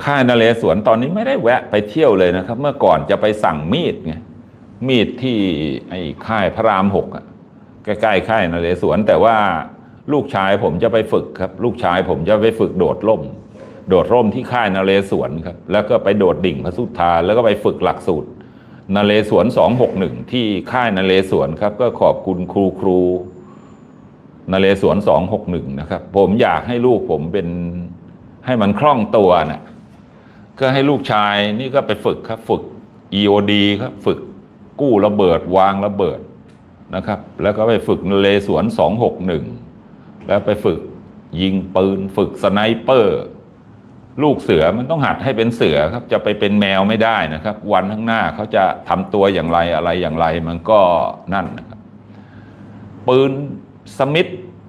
ค่ายนเรศวรตอนนี้ไม่ได้แวะไปเที่ยวเลยนะครับเมื่อก่อนจะไปสั่งมีดไงมีดที่ไอ้ค่ายพระราม6อะใกล้ๆค่ายนเรศวรแต่ว่าลูกชายผมจะไปฝึกครับลูกชายผมจะไปฝึกโดดร่มที่ค่ายนเรศวรครับแล้วก็ไปโดดดิ่งพระสุธาแล้วก็ไปฝึกหลักสูตรนเรศวร261ที่ค่ายนเรศวรครับก็ขอบคุณครูนเรศวร261นะครับผมอยากให้ลูกผมเป็นให้มันคล่องตัวนะก็ให้ลูกชายนี่ก็ไปฝึกครับฝึก EOD ครับฝึกกู้ระเบิดวางระเบิดนะครับแล้วก็ไปฝึกนเรศวร261แล้วไปฝึกยิงปืนฝึกสไนเปอร์ลูกเสือมันต้องหัดให้เป็นเสือครับจะไปเป็นแมวไม่ได้นะครับวันข้างหน้าเขาจะทำตัวอย่างไรอะไรอย่างไรมันก็นั่นนะครับปืนสมิธ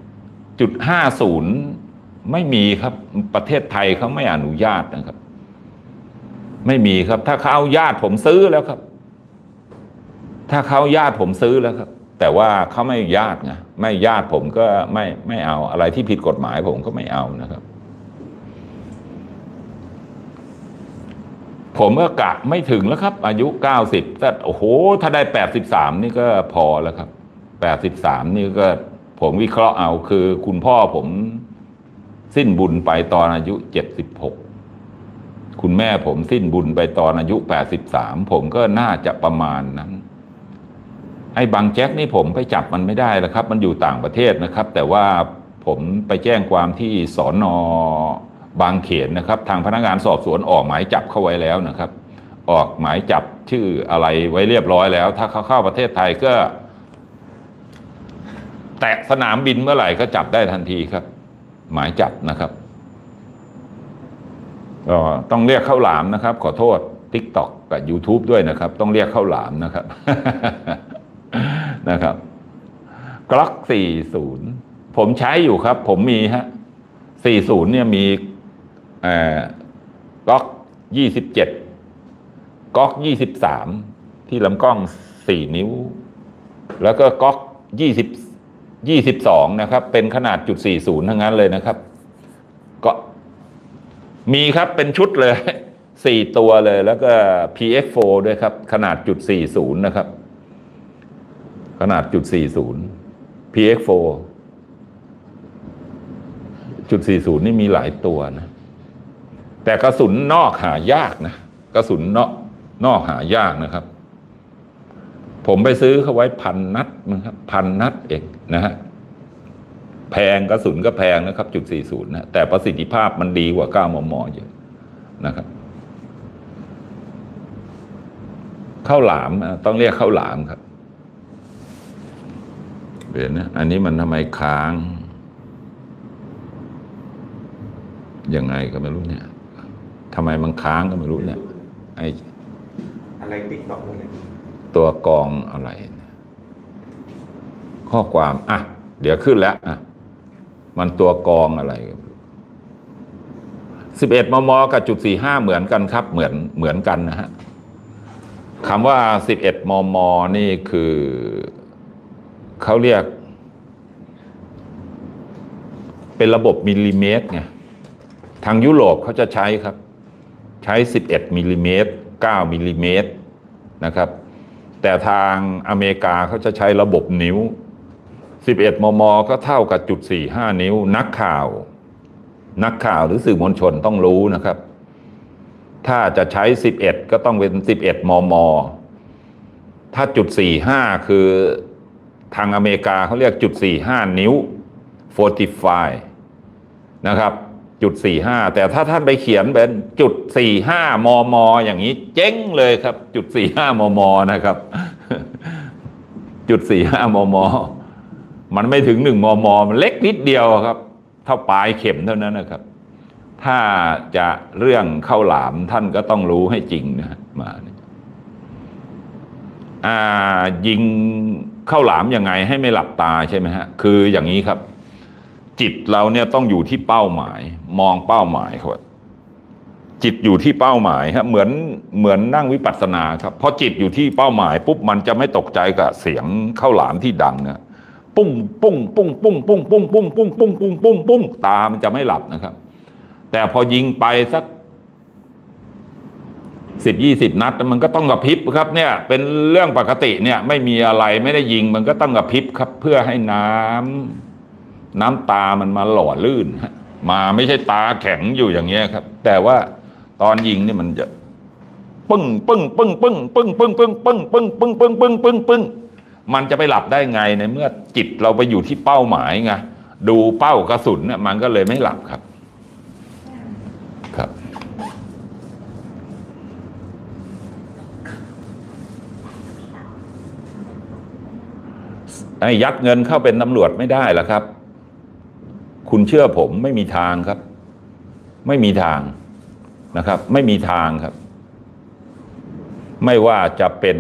.50ไม่มีครับประเทศไทยเขาไม่อนุญาตนะครับไม่มีครับถ้าเขาเอาญาติผมซื้อแล้วครับถ้าเขาญาติผมซื้อแล้วครับแต่ว่าเขาไม่ญาติไงไม่ญาติผมก็ไม่เอาอะไรที่ผิดกฎหมายผมก็ไม่เอานะครับผมก็กะไม่ถึงแล้วครับอายุ90แต่โอ้โหถ้าได้83นี่ก็พอแล้วครับ83นี่ก็ผมวิเคราะห์เอาคือคุณพ่อผมสิ้นบุญไปตอนอายุ76คุณแม่ผมสิ้นบุญไปตอนอายุ83ผมก็น่าจะประมาณนั้นไอ้บางแจ็คนี่ผมไปจับมันไม่ได้แล้วครับมันอยู่ต่างประเทศนะครับแต่ว่าผมไปแจ้งความที่สน.บางเขนนะครับทางพนักงานสอบสวนออกหมายจับเข้าไว้แล้วนะครับออกหมายจับชื่ออะไรไว้เรียบร้อยแล้วถ้าเขาเข้าประเทศไทยก็แตะสนามบินเมื่อไหร่ก็จับได้ทันทีครับหมายจับนะครับก็ต้องเรียกข้าวหลามนะครับขอโทษ TikTok กับ YouTube ด้วยนะครับต้องเรียกข้าวหลามนะครับ นะครับกล็อก40ผมใช้อยู่ครับผมมีฮะ40เนี่ยมีก๊อก27ก๊อก23ที่ลำกล้อง4นิ้วแล้วก็ก๊อก22นะครับเป็นขนาด.40ทั้งนั้นเลยนะครับก็มีครับเป็นชุดเลย4ตัวเลยแล้วก็ PX4 ด้วยครับขนาด.40นะครับขนาด.40 PX4 .40นี่มีหลายตัวนะแต่กระสุนนอกหายากนะกระสุนนอกหายากนะครับผมไปซื้อเขาไว้1,000 นัดนะครับ1,000 นัดเองนะฮะแพงกระสุนก็แพงนะครับ.40นะแต่ประสิทธิภาพมันดีกว่า9 มม.เยอะนะครับข้าวหลามต้องเรียกข้าวหลามครับเดี๋ยวนะอันนี้มันทำไมค้างยังไงก็ไม่รู้เนี่ยทำไมมันค้างก็ไม่รู้เนี่ยไอ้อะไรติ๊กต็อกเลยตัวกรองอะไรข้อความเดี๋ยวขึ้นแล้วมันตัวกรองอะไร11 มม.กับ.45เหมือนกันครับเหมือนกันนะฮะคำว่า11 มม.นี่คือเขาเรียกเป็นระบบมิลลิเมตรไงทางยุโรปเขาจะใช้ครับใช้11 มิลลิเมตร9 มิลลิเมตรนะครับแต่ทางอเมริกาเขาจะใช้ระบบนิ้ว11 มม.ก็เท่ากับ.45 นิ้วนักข่าวหรือสื่อมวลชนต้องรู้นะครับถ้าจะใช้11ก็ต้องเป็น11 มม.ถ้า.45คือทางอเมริกาเขาเรียก.45 นิ้ว45นะครับ.45แต่ถ้าท่านไปเขียนเป็น.45 มม.อย่างนี้เจ๊งเลยครับ.45 มม.นะครับ.45 มม.มันไม่ถึง1 มม.มันเล็กนิดเดียวครับเท่าปลายเข็มเท่านั้นนะครับถ้าจะเรื่องข้าวหลามท่านก็ต้องรู้ให้จริงนะมายิงข้าวหลามยังไงให้ไม่หลับตาใช่ไหมฮะคืออย่างนี้ครับจิตเราเนี่ยต้องอยู่ที่เป้าหมายมองเป้าหมายครับจิตอยู่ที่เป้าหมายครับเหมือนนั่งวิปัสสนาครับพอจิตอยู่ที่เป้าหมายปุ๊บมันจะไม่ตกใจกับเสียงข้าวหลามที่ดังนะปุ้งปุ้งปุ้งปุ้งปุ้งปุ้งปุ้งปุ้งปุ้งปุ้งปุ้งปุ้งตามันจะไม่หลับนะครับแต่พอยิงไปสัก 10-20 นัดมันก็ต้องกระพริบครับเนี่ยเป็นเรื่องปกติเนี่ยไม่มีอะไรไม่ได้ยิงมันก็ต้องกระพริบครับเพื่อให้น้ำตามันมาหล่อลื่นมาไม่ใช่ตาแข็งอยู่อย่างเงี้ยครับแต่ว่าตอนยิงนี่มันจะปึ้งปึ้งปึ้งปึ้งปึ้งปึ้งปึ้งปึ้งปึ้งปึ้งปึ้งปึ้งปึ้งปึ้งมันจะไปหลับได้ไงในเมื่อจิตเราไปอยู่ที่เป้าหมายไงดูเป้ากระสุนเนี่ยมันก็เลยไม่หลับครับครับไอ้ยัดเงินเข้าเป็นตำรวจไม่ได้หรอกครับคุณเชื่อผมไม่มีทางครับไม่มีทางนะครับไม่มีทางครับไม่ว่าจะเป็น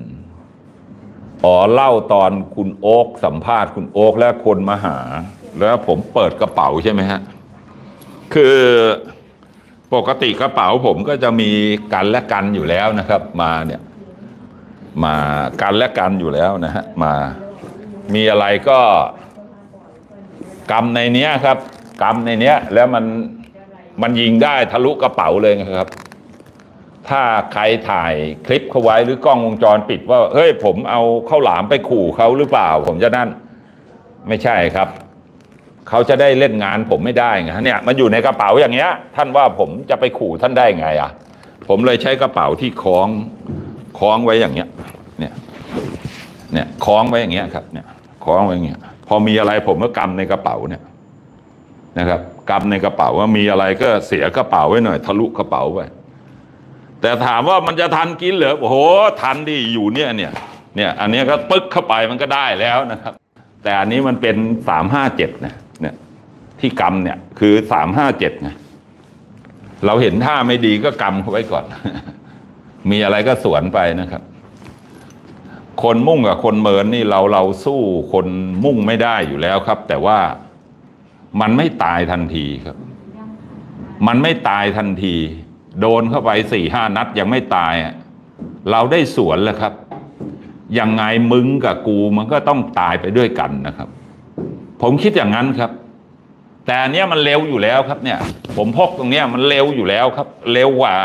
เล่าตอนคุณโอ๊คสัมภาษณ์คุณโอ๊คและคนมาหาแล้วผมเปิดกระเป๋าใช่ไหมฮะคือปกติกระเป๋าผมก็จะมีกันและกันอยู่แล้วนะครับมาเนี่ยมากันและกันอยู่แล้วนะฮะมามีอะไรก็กำในเนี้ยครับกำในเนี้ยแล้วมันยิงได้ทะลุกระเป๋าเลยนะครับถ้าใครถ่ายคลิปเขาไว้หรือกล้องวงจรปิดว่าเฮ้ยผมเอาข้าวหลามไปขู่เขาหรือเปล่าผมจะนั่นไม่ใช่ครับเขาจะได้เล่นงานผมไม่ได้ไงเนี่ยมันอยู่ในกระเป๋าอย่างเงี้ยท่านว่าผมจะไปขู่ท่านได้ไงอ่ะผมเลยใช้กระเป๋าที่คล้องไว้อย่างเงี้ยเนี่ยคล้องไว้อย่างเงี้ยครับเนี่ยคล้องไว้อย่างเงี้ยพอมีอะไรผมก็กำในกระเป๋าเนี่ยนะครับกำในกระเป๋าว่ามีอะไรก็เสียกระเป๋าไว้หน่อยทะลุกระเป๋าไปแต่ถามว่ามันจะทันกินเหรอโอ้โหทันดิอยู่เนี่ยอันนี้ก็ปึ๊กเข้าไปมันก็ได้แล้วนะครับแต่อันนี้มันเป็น357นะเนี่ยที่กำเนี่ยคือ357ไงเราเห็นท่าไม่ดีก็กำเข้าไว้ก่อนมีอะไรก็สวนไปนะครับคนมุ่งกับคนเมินนี่เราสู้คนมุ่งไม่ได้อยู่แล้วครับแต่ว่ามันไม่ตายทันทีครับมันไม่ตายทันทีโดนเข้าไป4-5 นัดยังไม่ตายเราได้สวนแล้วครับยังไงมึงกับกูมันก็ต้องตายไปด้วยกันนะครับผมคิดอย่างนั้นครับแต่อันเนี้ยมันเร็วอยู่แล้วครับเนี่ยผมพกตรงเนี้ยมันเร็วอยู่แล้วครับเร็วกว่า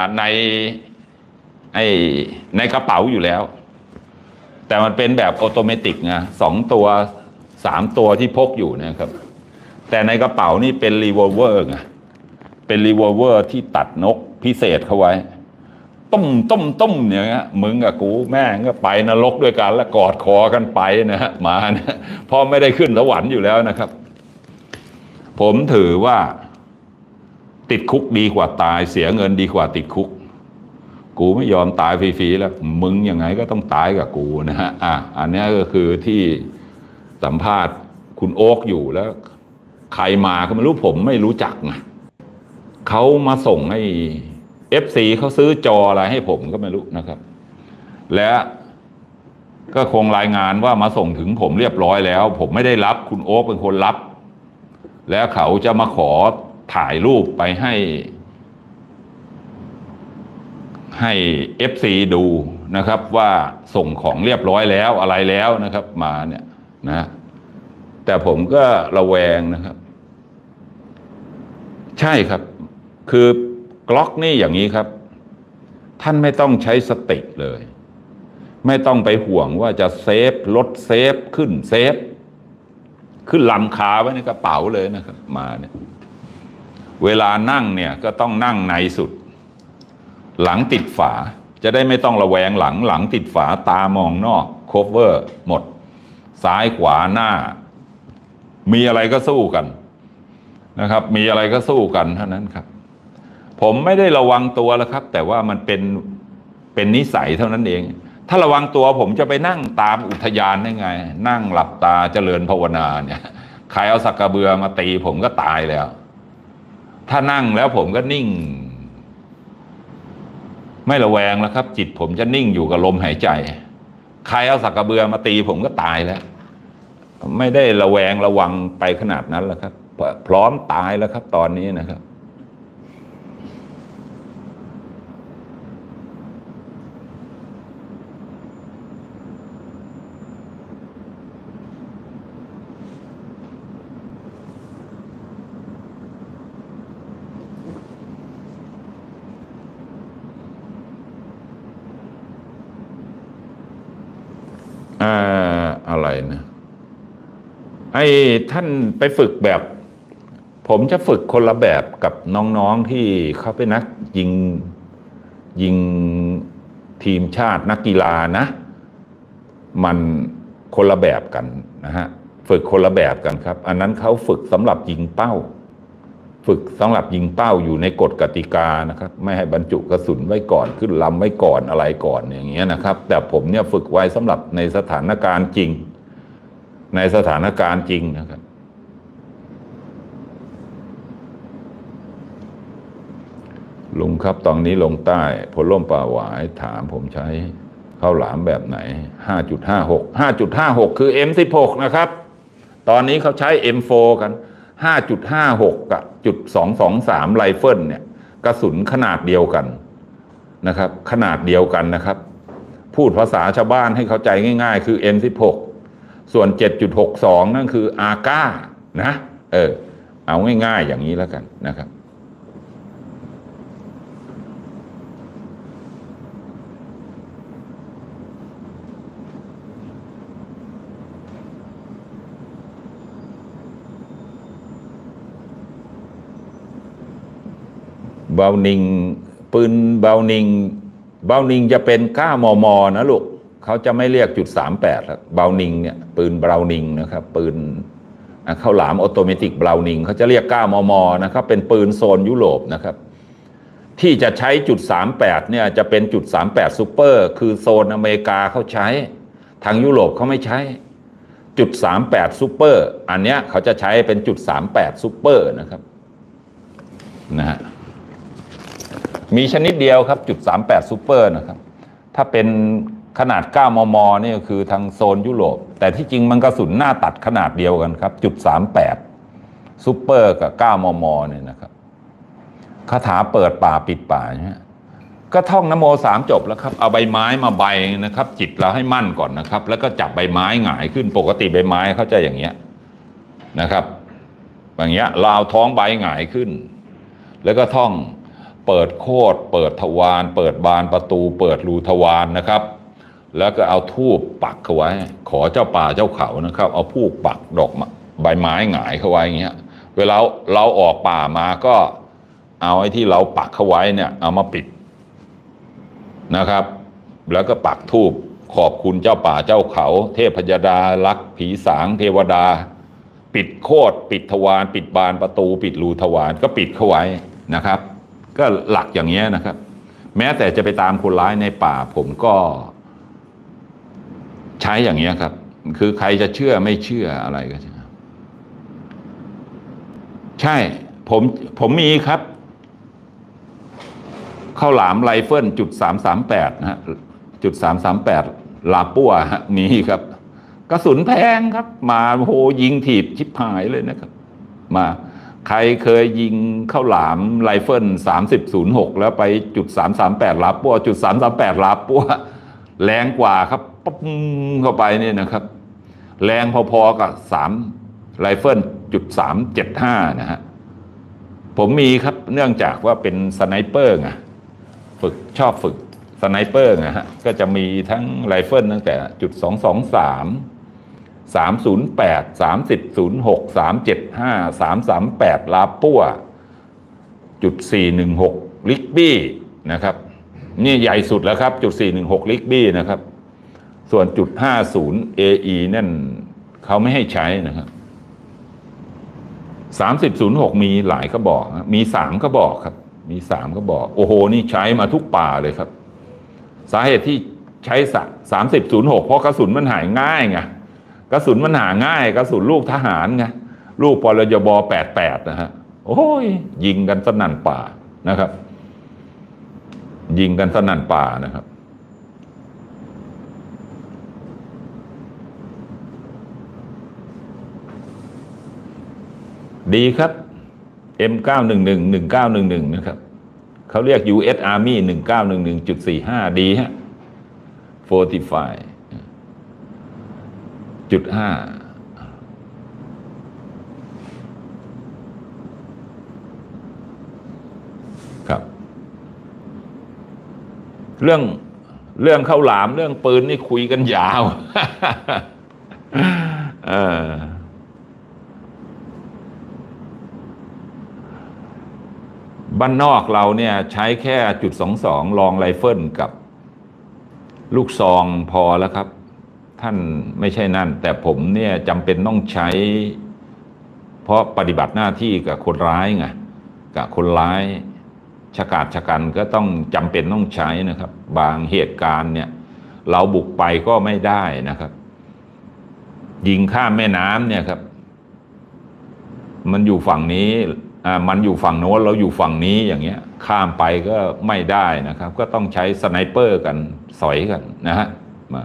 ในกระเป๋าอยู่แล้วแต่มันเป็นแบบออโตเมติกไง2 ตัว3 ตัวที่พกอยู่นะครับแต่ในกระเป๋านี่เป็นรีวอลเวอร์ไงเป็นรีวอลเวอร์ที่ตัดนกพิเศษเข้าไว้ต้มอย่างเงี้ยมึงกับกูแม่งก็ไปนรกด้วยกันแล้วกอดคอกันไปนะฮะมานะพอไม่ได้ขึ้นสวรรค์อยู่แล้วนะครับผมถือว่าติดคุกดีกว่าตายเสียเงินดีกว่าติดคุกกูไม่ยอมตายฟรีๆแล้วมึงยังไงก็ต้องตายกับกูนะฮะอันนี้ก็คือที่สัมภาษณ์คุณโอ๊คอยู่แล้วใครมาก็ไม่รู้ผมไม่รู้จักไงเขามาส่งให้FC เขาซื้อจออะไรให้ผมก็ไม่รู้นะครับและก็คงรายงานว่ามาส่งถึงผมเรียบร้อยแล้วผมไม่ได้รับคุณโอ๊คเป็นคนรับแล้วเขาจะมาขอถ่ายรูปไปให้ FC ดูนะครับว่าส่งของเรียบร้อยแล้วอะไรแล้วนะครับมาเนี่ยนะแต่ผมก็ระแวงนะครับใช่ครับคือกล็อกนี่อย่างนี้ครับท่านไม่ต้องใช้สติเลยไม่ต้องไปห่วงว่าจะเซฟลดเซฟขึ้นลำคาไว้ในกระเป๋าเลยนะครับมาเนี่ยเวลานั่งเนี่ยก็ต้องนั่งในสุดหลังติดฝาจะได้ไม่ต้องระแวงหลังติดฝาตามองนอกโคเวอร์หมดซ้ายขวาหน้ามีอะไรก็สู้กันนะครับมีอะไรก็สู้กันเท่านั้นครับผมไม่ได้ระวังตัวแล้วครับแต่ว่ามันเป็นนิสัยเท่านั้นเองถ้าระวังตัวผมจะไปนั่งตามอุทยานได้ไงนั่งหลับตาเจริญภาวนาเนี่ยใครเอาสักกระเบือมาตีผมก็ตายแล้วถ้านั่งแล้วผมก็นิ่งไม่ระแวงแล้วครับจิตผมจะนิ่งอยู่กับลมหายใจใครเอาสักกระเบือมาตีผมก็ตายแล้วไม่ได้ระแวงระวังไปขนาดนั้นแล้วครับพร้อมตายแล้วครับตอนนี้นะครับไอ้ท่านไปฝึกแบบ ผมจะฝึกคนละแบบกับน้องๆที่เขาเป็นนักยิงทีมชาตินักกีฬานะ มันคนละแบบกันนะฮะฝึกคนละแบบกันครับอันนั้นเขาฝึกสำหรับยิงเป้า ฝึกสำหรับยิงเป้าอยู่ในกฎกติกานะครับไม่ให้บรรจุกระสุนไว้ก่อนขึ้นลำไว้ก่อนอะไรก่อนอย่างเงี้ยนะครับแต่ผมเนี่ยฝึกไว้สำหรับในสถานการณ์จริงในสถานการณ์จริงนะครับลุงครับตอนนี้ลงใต้พลล่มป่าหวายถามผมใช้ข้าวหลามแบบไหน 5.56 5.56 คือ M16 นะครับตอนนี้เขาใช้ M4 กัน 5.56 กับ.223 ไรเฟิลเนี่ยกระสุนขนาดเดียวกันนะครับขนาดเดียวกันนะครับพูดภาษาชาวบ้านให้เข้าใจง่ายๆคือ M16 ส่วน 7.62 นั่นคืออาก้านะเอาง่ายๆอย่างนี้แล้วกันนะครับเบลนิงปืนเบลนิงจะเป็น9 มมนะลูกเขาจะไม่เรียก.38แล้วเบลนิงเนี่ยปืนเบลนิงนะครับปืนข้าวหลามออโตเมติกเบลนิงเขาจะเรียก9 มมนะครับเป็นปืนโซนยุโรปนะครับที่จะใช้.38เนี่ยจะเป็น.38ซูเปอร์คือโซนอเมริกาเขาใช้ทางยุโรปเขาไม่ใช้.38ซูเปอร์อันเนี้ยเขาจะใช้เป็น.38ซูเปอร์นะครับนะฮะมีชนิดเดียวครับ.38ซูเปอร์นะครับถ้าเป็นขนาด9 มมนี่ก็คือทางโซนยุโรปแต่ที่จริงมันกระสุนหน้าตัดขนาดเดียวกันครับ.38ซูเปอร์กับ9 มมเนี่ยนะครับคาถาเปิดป่าปิดป่าเนี่ยก็ท่องนโม3จบแล้วครับเอาใบไม้มาใบนะครับจิตเราให้มั่นก่อนนะครับแล้วก็จับใบไม้หงายขึ้นปกติใบไม้เขาจะอย่างเงี้ยนะครับอย่างเงี้ยเราเอาท้องใบหงายขึ้นแล้วก็ท่องเปิดโคตรเปิดทวารเปิดบานประตูเปิดรูทวารนะครับแล้วก็เอาธูปปักเข้าไว้ขอเจ้าป่าเจ้าเขานะครับเอาธูปปักดอกใบไม้หงายเข้าไว้อย่างเงี้ยเวลาเราออกป่ามาก็เอาไอ้ที่เราปักเข้าไว้เนี่ยเอามาปิดนะครับแล้วก็ปักธูปขอบคุณเจ้าป่าเจ้าเขาเทพยดาลักษ์ผีสางเทวดาปิดโคตรปิดทวารปิดบานประตูปิดรูทวารก็ปิดเข้าไว้นะครับก็หลักอย่างเงี้ยนะครับแม้แต่จะไปตามคนร้ายในป่าผมก็ใช้อย่างเงี้ยครับคือใครจะเชื่อไม่เชื่ออะไรก็ใช่ผมมีครับข้าวหลามไรเฟิล.338นะฮะ.338ลาปั้วฮะมีครับกระสุนแพงครับมาโหยิงถีบชิบหายเลยนะครับมาใครเคยยิงข้าวหลามไรเฟิล3006แล้วไป.338ลาปั้ว.338ลาปั้วแรงกว่าครับปุ๊บเข้าไปเนี่ยนะครับแรงพอๆกับ3ไรเฟิล.375นะฮะผมมีครับเนื่องจากว่าเป็นสไนเปอร์ไงชอบฝึกสไนเปอร์นะฮะก็จะมีทั้งไรเฟิลตั้งแต่.223 308 3006 375 338ลาปั้ว.416ลิกบี้นะครับนี่ใหญ่สุดแล้วครับ.416ลิกบี้นะครับส่วน.50 AE นั่นเขาไม่ให้ใช้นะครับ3006มีหลายกระบอกมี3กระบอกครับมี3กระบอกโอ้โหนี่ใช้มาทุกป่าเลยครับสาเหตุที่ใช้3006เพราะกระสุนมันหายง่ายไงกระสุนมันหาง่ายกระสุนลูกทหารไงลูกปรยบ88นะฮะโอ้ยยิงกันสนั่นป่านะครับยิงกันสนั่นป่านะครับดีครับ M911 1911นะครับเขาเรียก US Army 1911.45 ดีฮะ45.5ครับเรื่องข้าวหลามเรื่องปืนนี่คุยกันยาวบ้านนอกเราเนี่ยใช้แค่.22ลองไรเฟิลกับลูกซองพอแล้วครับท่านไม่ใช่นั่นแต่ผมเนี่ยจำเป็นต้องใช้เพราะปฏิบัติหน้าที่กับคนร้ายไงกับคนร้ายชะกาจชะกันก็ต้องจำเป็นต้องใช้นะครับบางเหตุการณ์เนี่ยเราบุกไปก็ไม่ได้นะครับยิงข้ามแม่น้ำเนี่ยครับมันอยู่ฝั่งนี้มันอยู่ฝั่งโน้นเราอยู่ฝั่งนี้อย่างเงี้ยข้ามไปก็ไม่ได้นะครับก็ต้องใช้สไนเปอร์กันสอยกันนะฮะมา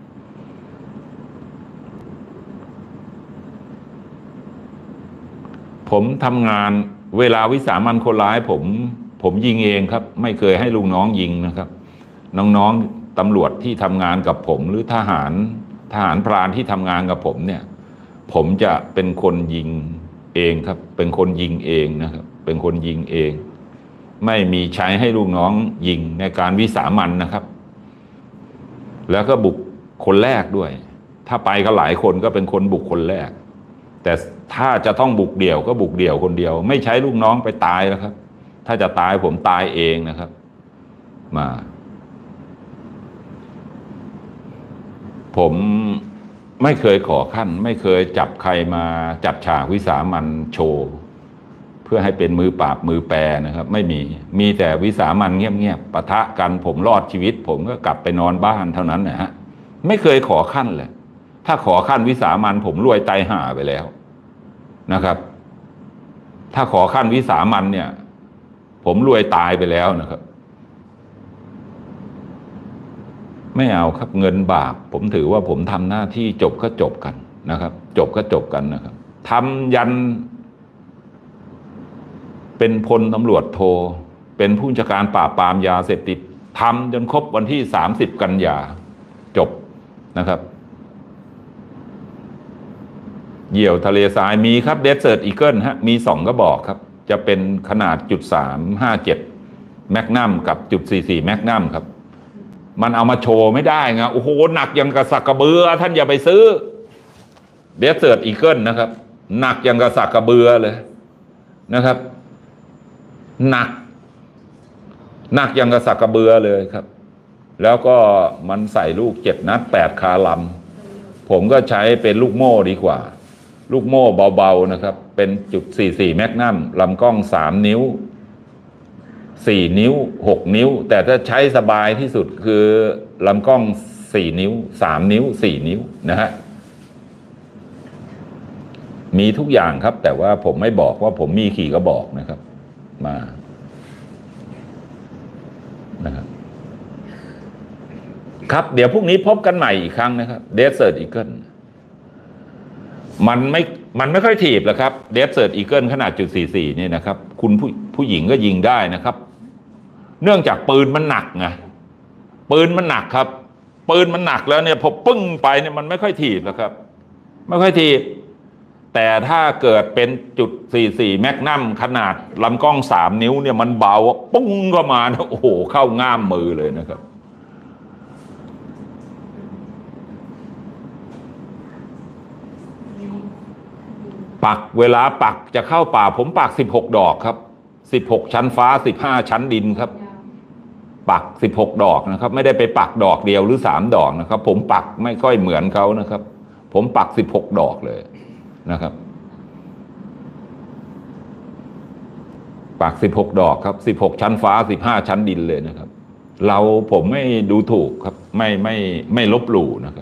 ผมทำงานเวลาวิสามันคนร้ายผมยิงเองครับไม่เคยให้ลูกน้องยิงนะครับน้องๆตำรวจที่ทำงานกับผมหรือทหารพรานที่ทำงานกับผมเนี่ยผมจะเป็นคนยิงเองครับเป็นคนยิงเองนะครับเป็นคนยิงเองไม่มีใช้ให้ลูกน้องยิงในการวิสามันนะครับแล้วก็บุกคนแรกด้วยถ้าไปก็หลายคนก็เป็นคนบุกคนแรกแต่ถ้าจะต้องบุกเดี่ยวก็บุกเดี่ยวคนเดียวไม่ใช้ลูกน้องไปตายแล้วครับถ้าจะตายผมตายเองนะครับมาผมไม่เคยขอขั้นไม่เคยจับใครมาจัดฉากวิสามันโชว์เพื่อให้เป็นมือปราบมือแปรนะครับไม่มีแต่วิสามันเงียบๆปะทะกันผมรอดชีวิตผมก็กลับไปนอนบ้านเท่านั้นนะฮะไม่เคยขอขั้นเลยถ้าขอขั้นวิสามันผมรวยตายห่าไปแล้วนะครับถ้าขอขั้นวิสามันเนี่ยผมรวยตายไปแล้วนะครับไม่เอาครับเงินบาปผมถือว่าผมทำหน้าที่จบก็จบกันนะครับจบก็จบกันนะครับทำยันเป็นพลตำรวจโทเป็นผู้บัญชาการปราบปรามยาเสพติดทำจนครบวันที่30 กันยาจบนะครับเหยี่ยวทะเลทรายมีครับเดสเซิร์ตอีเกิลฮะมี2กระบอกครับจะเป็นขนาด.357แมกนัมกับ.44แมกนัมครับมันเอามาโชว์ไม่ได้ไงโอ้โหหนักยังกระสักกระเบือท่านอย่าไปซื้อเดสเซิร์ตอีเกิลนะครับหนักยังกระสักกระเบือเลยนะครับหนักยังกระสักกระเบือเลยครับแล้วก็มันใส่ลูก7 นัด8 คาลัมผมก็ใช้เป็นลูกโม่ดีกว่าลูกโม่เบาๆนะครับเป็น.44แมกนัมลำกล้อง3 นิ้ว4 นิ้ว6 นิ้วแต่ถ้าใช้สบายที่สุดคือลำกล้อง4 นิ้ว3 นิ้ว4 นิ้วนะฮะมีทุกอย่างครับแต่ว่าผมไม่บอกว่าผมมีขี่กระบอกนะครับมานะครับครับเดี๋ยวพรุ่งนี้พบกันใหม่อีกครั้งนะครับเดสเซิร์ตอีเกิลมันไม่ค่อยถีบหรอกครับเดสเซิร์ตอีเกิลขนาด.44นี่นะครับคุณผู้หญิงก็ยิงได้นะครับเนื่องจากปืนมันหนักไงปืนมันหนักครับปืนมันหนักแล้วเนี่ยพอปึ้งไปเนี่ยมันไม่ค่อยถีบหรอกครับไม่ค่อยถีบแต่ถ้าเกิดเป็น.44แมกนัมขนาดลำกล้อง3 นิ้วเนี่ยมันเบาปุ้งเข้ามาโอ้โหเข้าง่ามมือเลยนะครับปักเวลาปักจะเข้าป่าผมปัก16 ดอกครับ16 ชั้นฟ้า15 ชั้นดินครับปัก16 ดอกนะครับไม่ได้ไปปักดอกเดียวหรือ3 ดอกนะครับผมปักไม่ค่อยเหมือนเขานะครับผมปัก16 ดอกเลยนะครับปัก16 ดอกครับ16 ชั้นฟ้า15 ชั้นดินเลยนะครับผมไม่ดูถูกครับไม่ลบหลู่นะครับ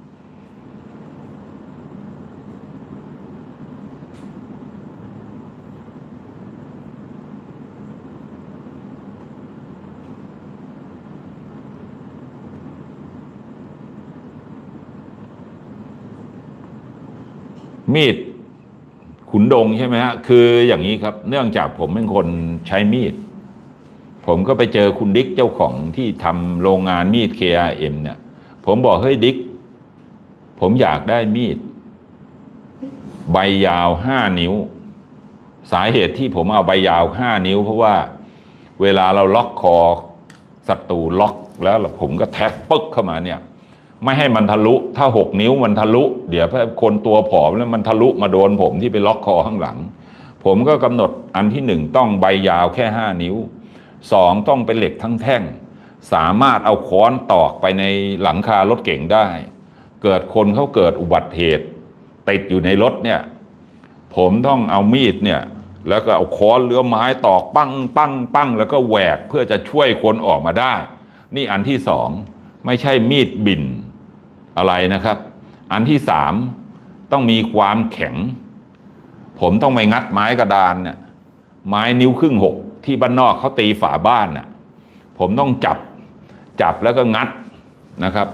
มีดขุนดงใช่ไหมฮะคืออย่างนี้ครับเนื่องจากผมเป็นคนใช้มีดผมก็ไปเจอคุณดิ๊กเจ้าของที่ทำโรงงานมีด KRM เนี่ยผมบอกเฮ้ยดิ๊กผมอยากได้มีดใบยาว5 นิ้วสาเหตุที่ผมเอาใบยาว5 นิ้วเพราะว่าเวลาเราล็อกคอศัตรูล็อกแล้วผมก็แท็กปึ๊กเข้ามาเนี่ยไม่ให้มันทะลุถ้า6 นิ้วมันทะลุเดี๋ยวคนตัวผอมแล้วมันทะลุมาโดนผมที่ไปล็อกคอข้างหลังผมก็กำหนดอันที่1ต้องใบยาวแค่5 นิ้ว2ต้องเป็นเหล็กทั้งแท่งสามารถเอาค้อนตอกไปในหลังคารถเก๋งได้เกิดคนเขาเกิดอุบัติเหตุติดอยู่ในรถเนี่ยผมต้องเอามีดเนี่ยแล้วก็เอาค้อนหรือไม้ตอกปั้งปั้งปั้งแล้วก็แหวกเพื่อจะช่วยคนออกมาได้นี่อันที่2ไม่ใช่มีดบิ่นอะไรนะครับอันที่3ต้องมีความแข็งผมต้องไปงัดไม้กระดานเนี่ยไม้นิ้วครึ่ง6ที่บ้านนอกเขาตีฝาบ้านน่ะผมต้องจับแล้วก็งัดนะครับ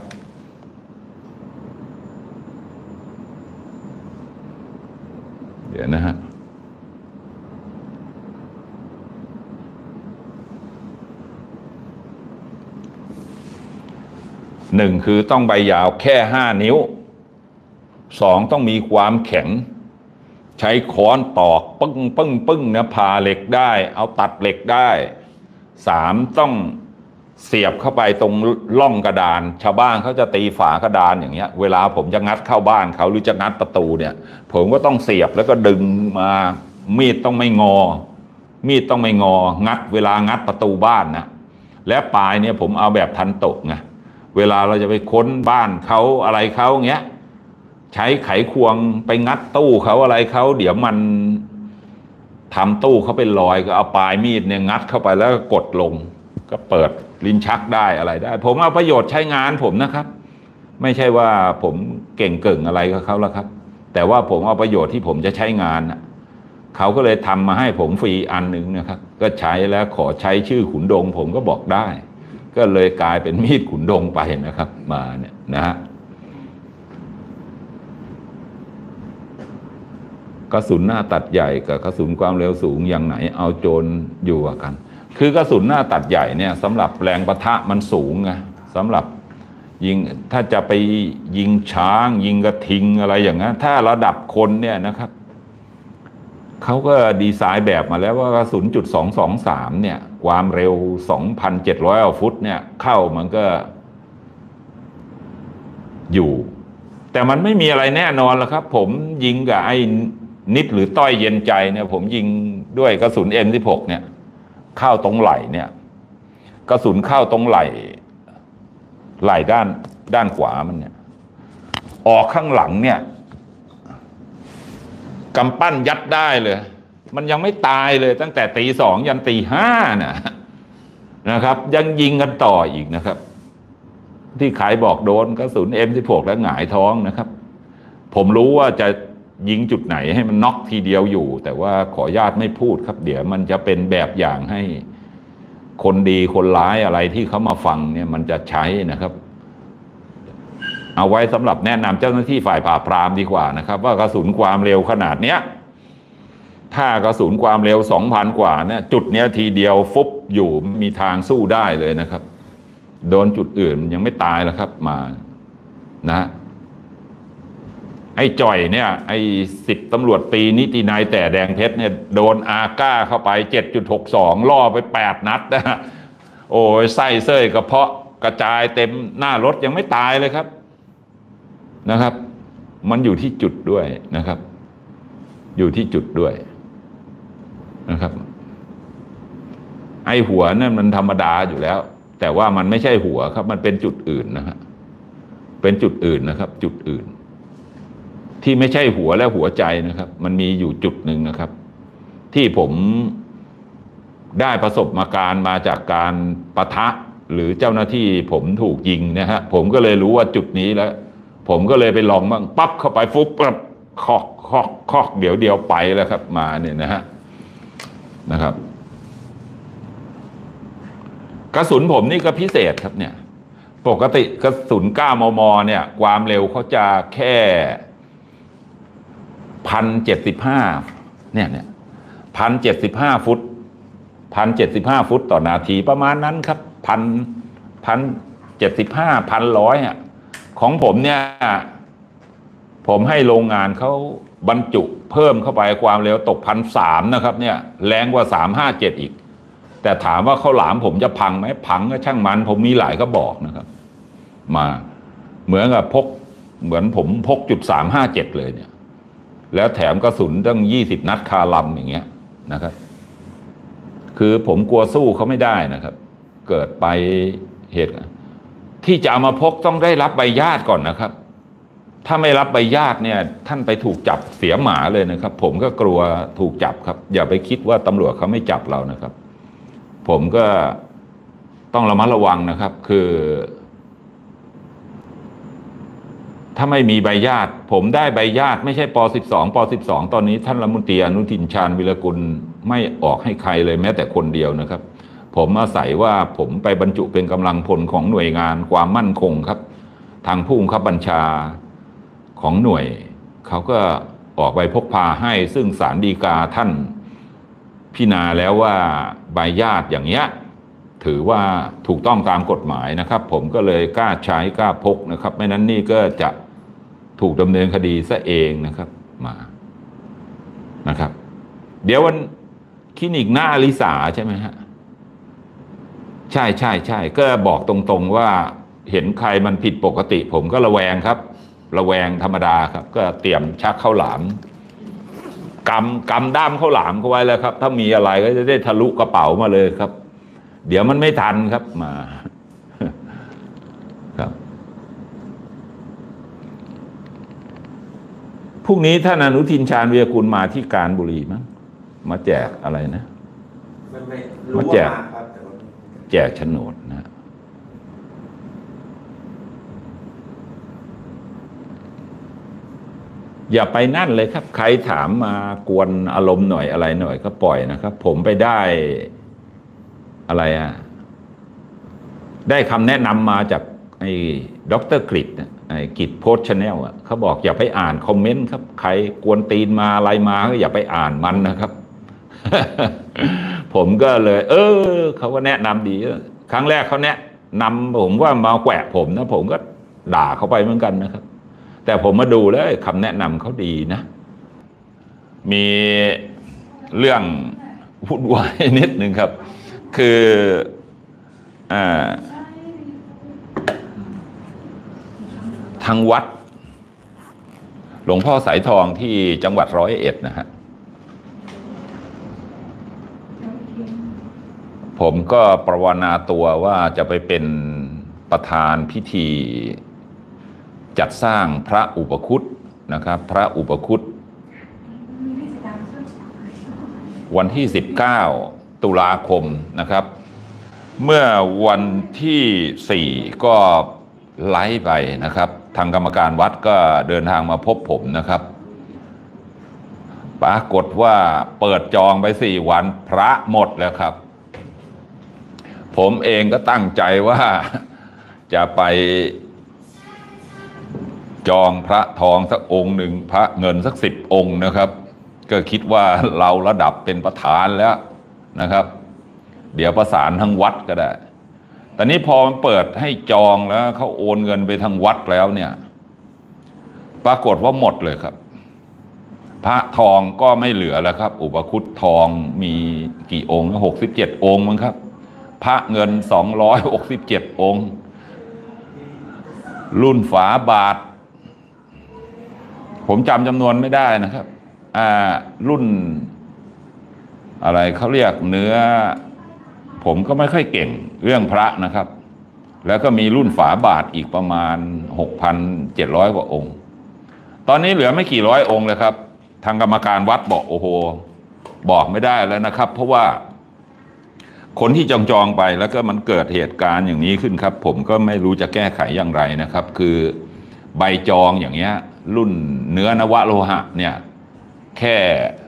เดี๋ยวนะฮะ1คือต้องใบยาวแค่5 นิ้ว2ต้องมีความแข็งใช้ค้อนตอกปึ้งปึ้งปึ้งนะผ่าเหล็กได้เอาตัดเหล็กได้3ต้องเสียบเข้าไปตรงร่องกระดานชาวบ้านเขาจะตีฝากระดานอย่างเงี้ยเวลาผมจะงัดเข้าบ้านเขาหรือจะงัดประตูเนี่ยผมก็ต้องเสียบแล้วก็ดึงมามีดต้องไม่งองัดเวลางัดประตูบ้านนะและปลายเนี่ยผมเอาแบบทันโตะไงเวลาเราจะไปค้นบ้านเขาอะไรเขาเงี้ยใช้ไขควงไปงัดตู้เขาอะไรเขาเดี๋ยวมันทำตู้เขาเป็นรอยก็เอาปลายมีดเนี่ยงัดเข้าไปแล้วก็กดลงก็เปิดลิ้นชักได้อะไรได้ผมเอาประโยชน์ใช้งานผมนะครับไม่ใช่ว่าผมเก่งเก่งอะไรกับเขาแล้วครับแต่ว่าผมเอาประโยชน์ที่ผมจะใช้งานน่ะเขาก็เลยทำมาให้ผมฟรีอันหนึ่งนะครับก็ใช้แล้วขอใช้ชื่อขุนดงผมก็บอกได้ก็เลยกลายเป็นมีดขุนดงไปนะครับมาเนี่ยนะฮะกระสุนหน้าตัดใหญ่กับกระสุนความเร็วสูงอย่างไหนเอาโจรอยู่กันคือกระสุนหน้าตัดใหญ่เนี่ยสำหรับแรงปะทะมันสูงไงสำหรับยิงถ้าจะไปยิงช้างยิงกระทิงอะไรอย่างนั้นถ้าระดับคนเนี่ยนะครับเขาก็ดีไซน์แบบมาแล้วว่ากระสุน.223เนี่ยความเร็ว 2,700 ฟุตเนี่ยเข้ามันก็อยู่แต่มันไม่มีอะไรแน่นอนแล้วครับผมยิงกับไอ้นิดหรือต้อยเย็นใจเนี่ยผมยิงด้วยกระสุน M16 เนี่ยเข้าตรงไหล่เนี่ยกระสุนเข้าตรงไหล่ด้านขวามันเนี่ยออกข้างหลังเนี่ยกำปั้นยัดได้เลยมันยังไม่ตายเลยตั้งแต่ตี 2ยันตี 5นะครับยังยิงกันต่ออีกนะครับที่ขายบอกโดนกระสุน M16 แล้วหงายท้องนะครับผมรู้ว่าจะยิงจุดไหนให้มันน็อกทีเดียวอยู่แต่ว่าขออนุญาตไม่พูดครับเดี๋ยวมันจะเป็นแบบอย่างให้คนดีคนร้ายอะไรที่เขามาฟังเนี่ยมันจะใช้นะครับเอาไว้สำหรับแนะนำเจ้าหน้าที่ฝ่ายปราบปรามดีกว่านะครับว่ากระสุนความเร็วขนาดเนี้ยถ้ากระสุนความเร็ว 2,000 กว่าเนี่ยจุดเนี้ยทีเดียวฟุบอยู่มีทางสู้ได้เลยนะครับโดนจุดอื่นยังไม่ตายแล้วครับมานะไอ้จ่อยเนี่ยไอ้10 ตำรวจตีนิตินายแต่แดงเพชรเนี่ยโดนอาก้าเข้าไป 7.62 ล่อไป8 นัดนะโอ้ยไส้เส้ยกระเพาะกระจายเต็มหน้ารถยังไม่ตายเลยครับนะครับมันอยู่ที่จุดด้วยนะครับอยู่ที่จุดด้วยนะครับไอ้หัวนั่นมันธรรมดาอยู่แล้วแต่ว่ามันไม่ใช่หัวครับมันเป็นจุดอื่นนะฮะเป็นจุดอื่นนะครับจุดอื่นที่ไม่ใช่หัวและหัวใจนะครับมันมีอยู่จุดหนึ่งนะครับที่ผมได้ประสบการณ์มาจากการปะทะหรือเจ้าหน้าที่ผมถูกยิงนะฮะผมก็เลยรู้ว่าจุดนี้แล้วผมก็เลยไปลองบ้างปั๊บเข้าไปฟุบปั๊บคอกเดี๋ยวไปแล้วครับมาเนี่ยนะฮะนะครับกระสุนผมนี่ก็พิเศษครับเนี่ยปกติกระสุน9 มมเนี่ยความเร็วเขาจะแค่1,075เนี่ย1,075 ฟุต1,075 ฟุตต่อนาทีประมาณนั้นครับ1,075 1,100อ่ะของผมเนี่ยผมให้โรงงานเขาบรรจุเพิ่มเข้าไปความเร็วตก 1,300 นะครับเนี่ยแรงกว่า357อีกแต่ถามว่าข้าวหลามผมจะพังไหมพังก็ช่างมันผมมีหลายก็บอกนะครับมาเหมือนกับผมพก.357เลยเนี่ยแล้วแถมกระสุนตั้ง20 นัดคาลำอย่างเงี้ยนะครับคือผมกลัวสู้เขาไม่ได้นะครับเกิดไปเหตุที่จะเอามาพกต้องได้รับใบญาติก่อนนะครับถ้าไม่รับใบญาติเนี่ยท่านไปถูกจับเสียหมาเลยนะครับผมก็กลัวถูกจับครับอย่าไปคิดว่าตำรวจเขาไม่จับเรานะครับผมก็ต้องระมัดระวังนะครับคือถ้าไม่มีใบญาติผมได้ใบญาติไม่ใช่ป.12 ป.12 ตอนนี้ท่านรัฐมนตรีอนุทินชาญวิรกุลไม่ออกให้ใครเลยแม้แต่คนเดียวนะครับผมอาศัยว่าผมไปบรรจุเป็นกำลังพลของหน่วยงานความมั่นคงครับทางผู้บังคับบัญชาของหน่วยเขาก็ออกใบพกพาให้ซึ่งศาลฎีกาท่านพิจารณาแล้วว่าใบญาติอย่างเงี้ยถือว่าถูกต้องตามกฎหมายนะครับผมก็เลยกล้าใช้กล้าพกนะครับไม่นั้นนี่ก็จะถูกดำเนินคดีซะเองนะครับมานะครับเดี๋ยววันคลินิกหน้าอลิสาใช่ไหมฮะใช่ก็บอกตรงๆว่าเห็นใครมันผิดปกติผมก็ระแวงครับระแวงธรรมดาครับก็เตรียมชักข้าวหลามกำด้ามข้าวหลามเขาไว้แล้วครับถ้ามีอะไรก็จะได้ทะลุกระเป๋ามาเลยครับเดี๋ยวมันไม่ทันครับมาครับพรุ่งนี้ท่านอนุทินชาญวีรกุลมาที่กาญบุรีมั้งมาแจกอะไรนะมาแจกโฉนดนะอย่าไปนั่นเลยครับใครถามมากวนอารมณ์หน่อยอะไรหน่อยก็ปล่อยนะครับผมไปได้อะไรได้คำแนะนำมาจากไอ้ดร.กฤษไอ้กฤษโพสต์ชาแนลเขาบอกอย่าไปอ่านคอมเมนต์ครับใครกวนตีนมาอะไรมาก็อย่าไปอ่านมันนะครับ ผมก็เลยเขาก็แนะนำดีครั้งแรกเขาแนะนำผมว่ามาแกวะผมนะผมก็ด่าเขาไปเหมือนกันนะครับแต่ผมมาดูแล้วคำแนะนำเขาดีนะมีเรื่องวุ่นวายนิดหนึ่งครับคือทางวัดหลวงพ่อสายทองที่จังหวัด101นะฮะผมก็ประวนาตัวว่าจะไปเป็นประธานพิธีจัดสร้างพระอุปคุตนะครับพระอุปคุตวันที่19 ตุลาคมนะครับเมื่อวันที่4ก็ไลฟ์ไปนะครับทางกรรมการวัดก็เดินทางมาพบผมนะครับปรากฏว่าเปิดจองไป4 วันพระหมดแล้วครับผมเองก็ตั้งใจว่าจะไปจองพระทองสักองค์หนึ่งพระเงินสัก10 องค์นะครับก็คิดว่าเราระดับเป็นประธานแล้วนะครับเดี๋ยวประสานทั้งวัดก็ได้แต่นี้พอมันเปิดให้จองแล้วเขาโอนเงินไปทางวัดแล้วเนี่ยปรากฏว่าหมดเลยครับพระทองก็ไม่เหลือแล้วครับอุปคุตทองมีกี่องค์67 องค์มั้งครับพระเงิน267 องค์รุ่นฝาบาทผมจำจำนวนไม่ได้นะครับรุ่นอะไรเขาเรียกเนื้อผมก็ไม่ค่อยเก่งเรื่องพระนะครับแล้วก็มีรุ่นฝาบาทอีกประมาณ 6,700 กว่าองค์ตอนนี้เหลือไม่กี่ร้อยองค์เลยครับทางกรรมการวัดบอกโอ้โหบอกไม่ได้แล้วนะครับเพราะว่าคนที่จองไปแล้วก็มันเกิดเหตุการณ์อย่างนี้ขึ้นครับผมก็ไม่รู้จะแก้ไขอย่างไรนะครับคือใบจองอย่างเงี้ยรุ่นเนื้อนวโลหะเนี่ยแค่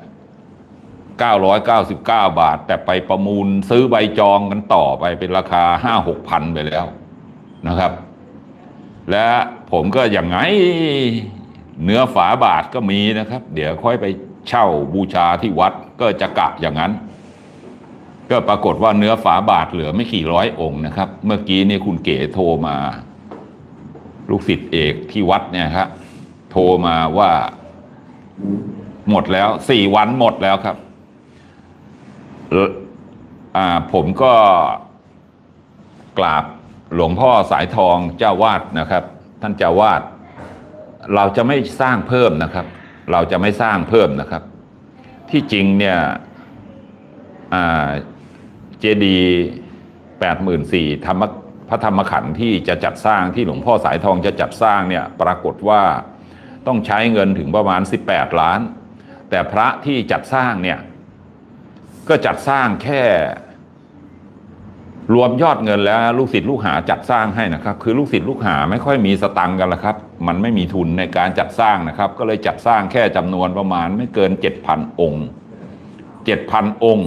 999 บาทแต่ไปประมูลซื้อใบจองกันต่อไปเป็นราคา 5-6 พันไปแล้วนะครับและผมก็อย่างไงเนื้อฝาบาทก็มีนะครับเดี๋ยวค่อยไปเช่าบูชาที่วัดก็จะกะอย่างนั้นก็ปรากฏว่าเนื้อฝาบาทเหลือไม่กี่ร้อยองค์นะครับเมื่อกี้นี่คุณเก๋โทรมาลูกศิษย์เอกที่วัดเนี่ยครับโทรมาว่าหมดแล้ว4 วันหมดแล้วครับผมก็กราบหลวงพ่อสายทองเจ้าวาดนะครับท่านเจ้าวาดเราจะไม่สร้างเพิ่มนะครับเราจะไม่สร้างเพิ่มนะครับที่จริงเนี่ยเจดีย์84,000พระธรรมขันธ์ที่จะจัดสร้างที่หลวงพ่อสายทองจะจัดสร้างเนี่ยปรากฏว่าต้องใช้เงินถึงประมาณ18 ล้านแต่พระที่จัดสร้างเนี่ยก็จัดสร้างแค่รวมยอดเงินแล้วลูกศิษย์ลูกหาจัดสร้างให้นะครับคือลูกศิษย์ลูกหาไม่ค่อยมีสตังค์กันละครับมันไม่มีทุนในการจัดสร้างนะครับก็เลยจัดสร้างแค่จำนวนประมาณไม่เกิน 7,000 องค์ 7,000 องค์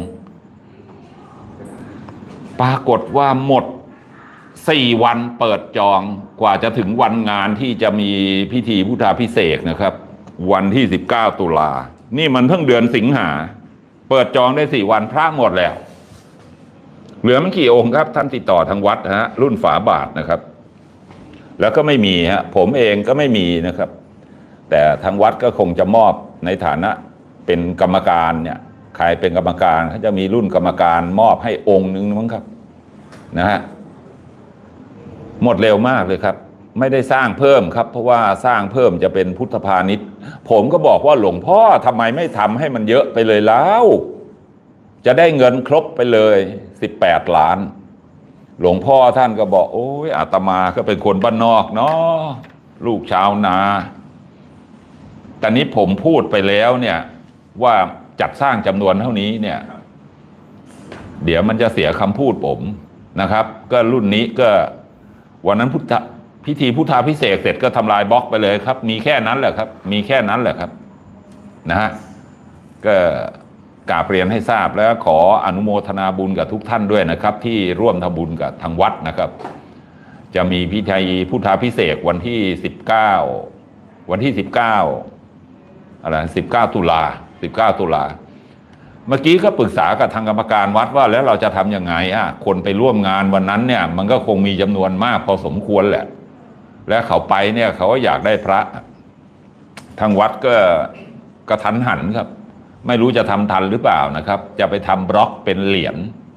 ปรากฏว่าหมด4 วันเปิดจองกว่าจะถึงวันงานที่จะมีพิธีพุทธาภิเษกนะครับวันที่19 ตุลานี่มันเพิ่งเดือนสิงหาเปิดจองได้4 วันพระหมดแล้วเหลือไม่กี่องค์ครับท่านติดต่อทางวัดฮะรุ่นฝาบาทนะครับแล้วก็ไม่มีฮะผมเองก็ไม่มีนะครับแต่ทางวัดก็คงจะมอบในฐานะเป็นกรรมการเนี่ยใครเป็นกรรมการเขาจะมีรุ่นกรรมการมอบให้องค์นึงมั้งครับนะฮะหมดเร็วมากเลยครับไม่ได้สร้างเพิ่มครับเพราะว่าสร้างเพิ่มจะเป็นพุทธพาณิชย์ผมก็บอกว่าหลวงพ่อทำไมไม่ทำให้มันเยอะไปเลยแล้วจะได้เงินครบไปเลย18 ล้านหลวงพ่อท่านก็บอกโอ้ยอาตมาก็เป็นคนบ้านนอกเนาะลูกชาวนาแต่นี้ผมพูดไปแล้วเนี่ยว่าจัดสร้างจำนวนเท่านี้เนี่ยเดี๋ยวมันจะเสียคำพูดผมนะครับก็รุ่นนี้ก็วันนั้นพิธีพุทธาภิเษกเสร็จก็ทำลายบล็อกไปเลยครับมีแค่นั้นแหละครับมีแค่นั้นแหละครับนะฮะก็กราบเรียนให้ทราบแล้วขออนุโมทนาบุญกับทุกท่านด้วยนะครับที่ร่วมทำบุญกับทางวัดนะครับจะมีพิธีพุทธาภิเษกวันที่19วันที่19อะไร19 ตุลา19 ตุลาเมื่อกี้ก็ปรึกษากับทางกรรมการวัดว่าแล้วเราจะทำยังไงคนไปร่วมงานวันนั้นเนี่ยมันก็คงมีจำนวนมากพอสมควรแหละและเขาไปเนี่ยเขาก็อยากได้พระทางวัดก็กระทันหันครับไม่รู้จะทำทันหรือเปล่านะครับจะไปทำบล็อกเป็นเหรียญ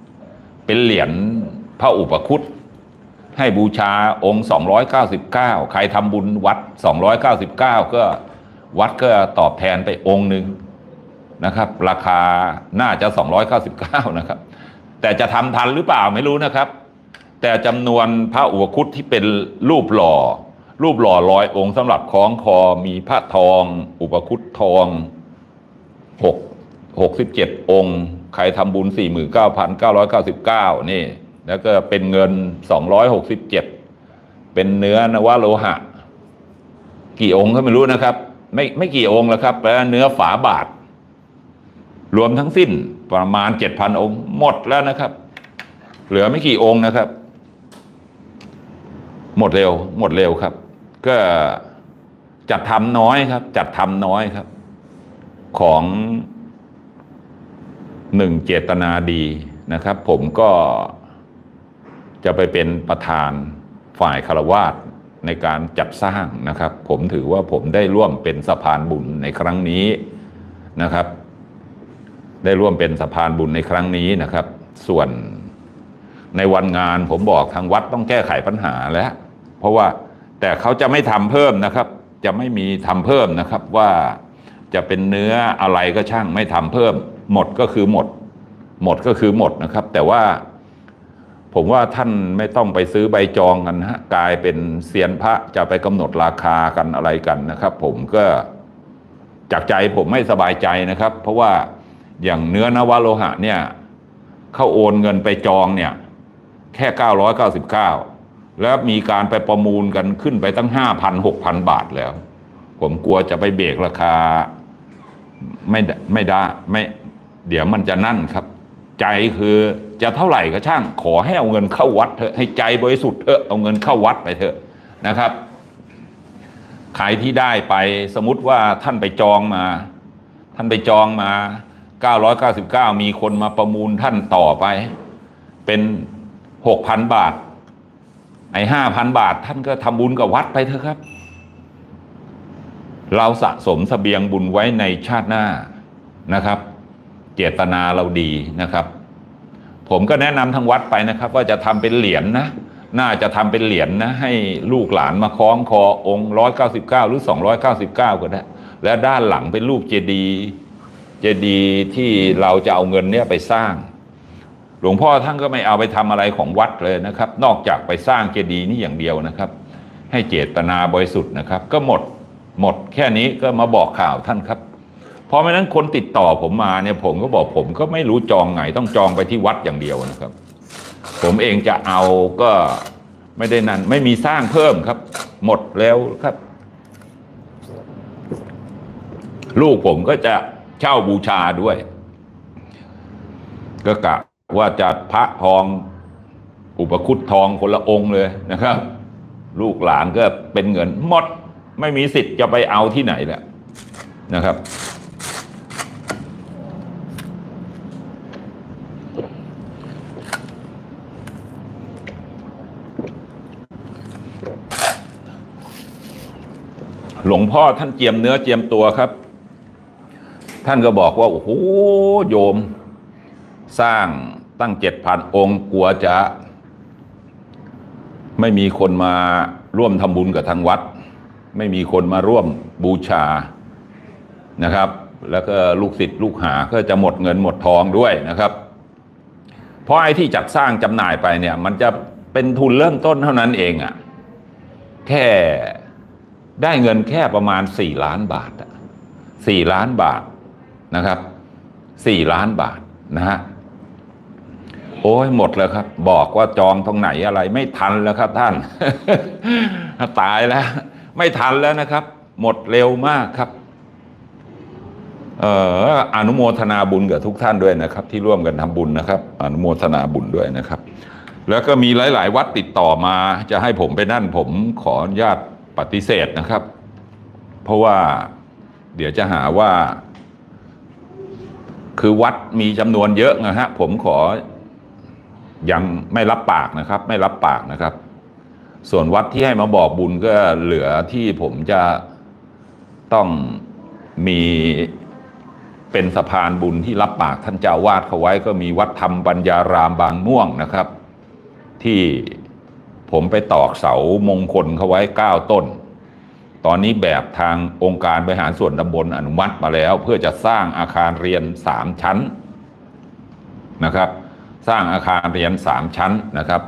พระอุปคุตให้บูชาองค์299ใครทำบุญวัด299ก็วัดก็ตอบแทนไปองค์หนึ่งนะครับราคาน่าจะ299นะครับแต่จะทำทันหรือเปล่าไม่รู้นะครับแต่จำนวนพระอุปคุตที่เป็นรูปหล่อ100 องค์สำหรับคล้องคอมีพระทองอุปคุตทอง67 องค์ใครทำบุญ 49,999 นี่แล้วก็เป็นเงิน267เป็นเนื้อนวโลหะกี่องค์ก็ไม่รู้นะครับไม่กี่องค์แล้วครับแล้วเนื้อฝาบาทรวมทั้งสิ้นประมาณ 7,000 องค์หมดแล้วนะครับเหลือไม่กี่องค์นะครับหมดเร็วครับก็จัดทำน้อยครับจัดทำน้อยครับของ1เจตนาดีนะครับผมก็จะไปเป็นประธานฝ่ายฆราวาสในการจัดสร้างนะครับผมถือว่าผมได้ร่วมเป็นสะพานบุญในครั้งนี้นะครับได้ร่วมเป็นสะพานบุญในครั้งนี้นะครับส่วนในวันงานผมบอกทางวัดต้องแก้ไขปัญหาแล้วเพราะว่าแต่เขาจะไม่ทำเพิ่มนะครับจะไม่มีทำเพิ่มนะครับว่าจะเป็นเนื้ออะไรก็ช่างไม่ทำเพิ่มหมดก็คือหมดก็คือหมดนะครับแต่ว่าผมว่าท่านไม่ต้องไปซื้อใบจองกันฮะกลายเป็นเซียนพระจะไปกำหนดราคากันอะไรกันนะครับผมก็จากใจผมไม่สบายใจนะครับเพราะว่าอย่างเนื้อนวโลหะเนี่ยเขาโอนเงินไปจองเนี่ยแค่999แล้วมีการไปประมูลกันขึ้นไปตั้ง 5,000-6,000 บาทแล้วผมกลัวจะไปเบรกราคาไม่ได้เดี๋ยวมันจะนั่นครับใจคือจะเท่าไหร่ก็ช่างขอให้เอาเงินเข้าวัดเถอะให้ใจบริสุทธิ์เถอะเอาเงินเข้าวัดไปเถอะนะครับใครที่ได้ไปสมมุติว่าท่านไปจองมา999มีคนมาประมูลท่านต่อไปเป็น 6,000 บาทไอ้ 5,000 บาทท่านก็ทำบุญกับวัดไปเถอะครับเราสะสมเสบียงบุญไว้ในชาติหน้านะครับเจตนาเราดีนะครับผมก็แนะนำทางวัดไปนะครับว่าจะทำเป็นเหรียญนะน่าจะทำเป็นเหรียญนะให้ลูกหลานมาคล้องคอองค์199หรือ299ก็ได้และด้านหลังเป็นรูปเจดีย์ที่เราจะเอาเงินเนี่ยไปสร้างหลวงพ่อท่านก็ไม่เอาไปทำอะไรของวัดเลยนะครับนอกจากไปสร้างเจดีย์นี่อย่างเดียวนะครับให้เจตนาบริสุทธิ์นะครับก็หมดแค่นี้ก็มาบอกข่าวท่านครับเพราะไม่นั้นคนติดต่อผมมาเนี่ยผมก็บอกผมก็ไม่รู้จองไงต้องจองไปที่วัดอย่างเดียวนะครับผมเองจะเอาก็ไม่ได้นั่นไม่มีสร้างเพิ่มครับหมดแล้วครับลูกผมก็จะเช่าบูชาด้วยก็กะว่าจะพระทองอุปคุตทองคนละองค์เลยนะครับลูกหลานก็เป็นเงินหมดไม่มีสิทธิ์จะไปเอาที่ไหนแหละนะครับหลวงพ่อท่านเจียมเนื้อเจียมตัวครับท่านก็บอกว่าโอ้โหโยมสร้างตั้ง7,000 องค์กลัวจะไม่มีคนมาร่วมทำบุญกับทางวัดไม่มีคนมาร่วมบูชานะครับแล้วก็ลูกศิษย์ลูกหาก็จะหมดเงินหมดทองด้วยนะครับเพราะไอ้ที่จัดสร้างจำหน่ายไปเนี่ยมันจะเป็นทุนเริ่มต้นเท่านั้นเองอ่ะแค่ได้เงินแค่ประมาณ4 ล้านบาท4 ล้านบาทนะครับ4 ล้านบาทนะฮะโอ้ยหมดแล้วครับบอกว่าจองตรงไหนอะไรไม่ทันแล้วครับท่าน ตายแล้วไม่ทันแล้วนะครับหมดเร็วมากครับอนุโมทนาบุญกับทุกท่านด้วยนะครับที่ร่วมกันทำบุญนะครับอนุโมทนาบุญด้วยนะครับแล้วก็มีหลายๆวัดติดต่อมาจะให้ผมไปนั่นผมขออนุญาตปฏิเสธนะครับเพราะว่าเดี๋ยวจะหาว่าคือวัดมีจำนวนเยอะนะฮะผมขอยังไม่รับปากนะครับไม่รับปากนะครับส่วนวัดที่ให้มาบอกบุญก็เหลือที่ผมจะต้องมีเป็นสะพานบุญที่รับปากท่านเจ้าวาดเขาไว้ก็มีวัดธรรมปัญญารามบางม่วงนะครับที่ผมไปตอกเสามงคลเขาไว้9 ต้นตอนนี้แบบทางองค์การบริหารส่วนตำบลอนุมัติมาแล้วเพื่อจะสร้างอาคารเรียน3 ชั้นนะครับสร้างอาคารเรียน3 ชั้นนะครับ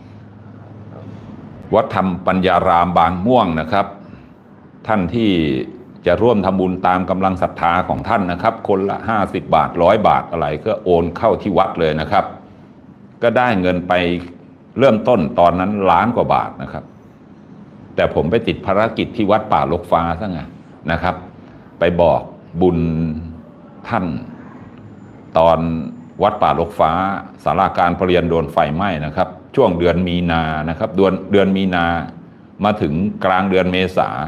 วัดธรรมปัญญารามบางม่วงนะครับท่านที่จะร่วมทำบุญตามกำลังศรัทธาของท่านนะครับคนละ50 บาท100 บาทอะไรก็โอนเข้าที่วัดเลยนะครับก็ได้เงินไปเริ่มต้นตอนนั้น1 ล้านกว่าบาทนะครับแต่ผมไปติดภารกิจที่วัดป่าลกฟ้าซะไงนะครับไปบอกบุญท่านตอนวัดป่าลกฟ้าศาลาการประเรียนโดนไฟไหม้นะครับช่วงเดือนมีนานะครับเดือนมีนามาถึงกลางเดือนเมษา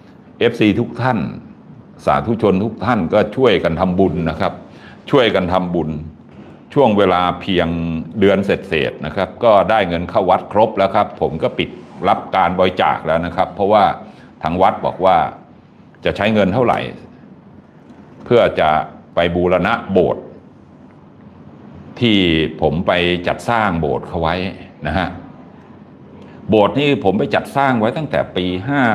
FC ทุกท่านสาธุชนทุกท่านก็ช่วยกันทำบุญนะครับช่วยกันทำบุญช่วงเวลาเพียงเดือนเศษๆนะครับก็ได้เงินเข้าวัดครบแล้วครับผมก็ปิดรับการบริจาคแล้วนะครับเพราะว่าทางวัดบอกว่าจะใช้เงินเท่าไหร่เพื่อจะไปบูรณะโบสถ์ที่ผมไปจัดสร้างโบสถ์เขาไว้นะฮะโบสถ์นี่ผมไปจัดสร้างไว้ตั้งแต่ปี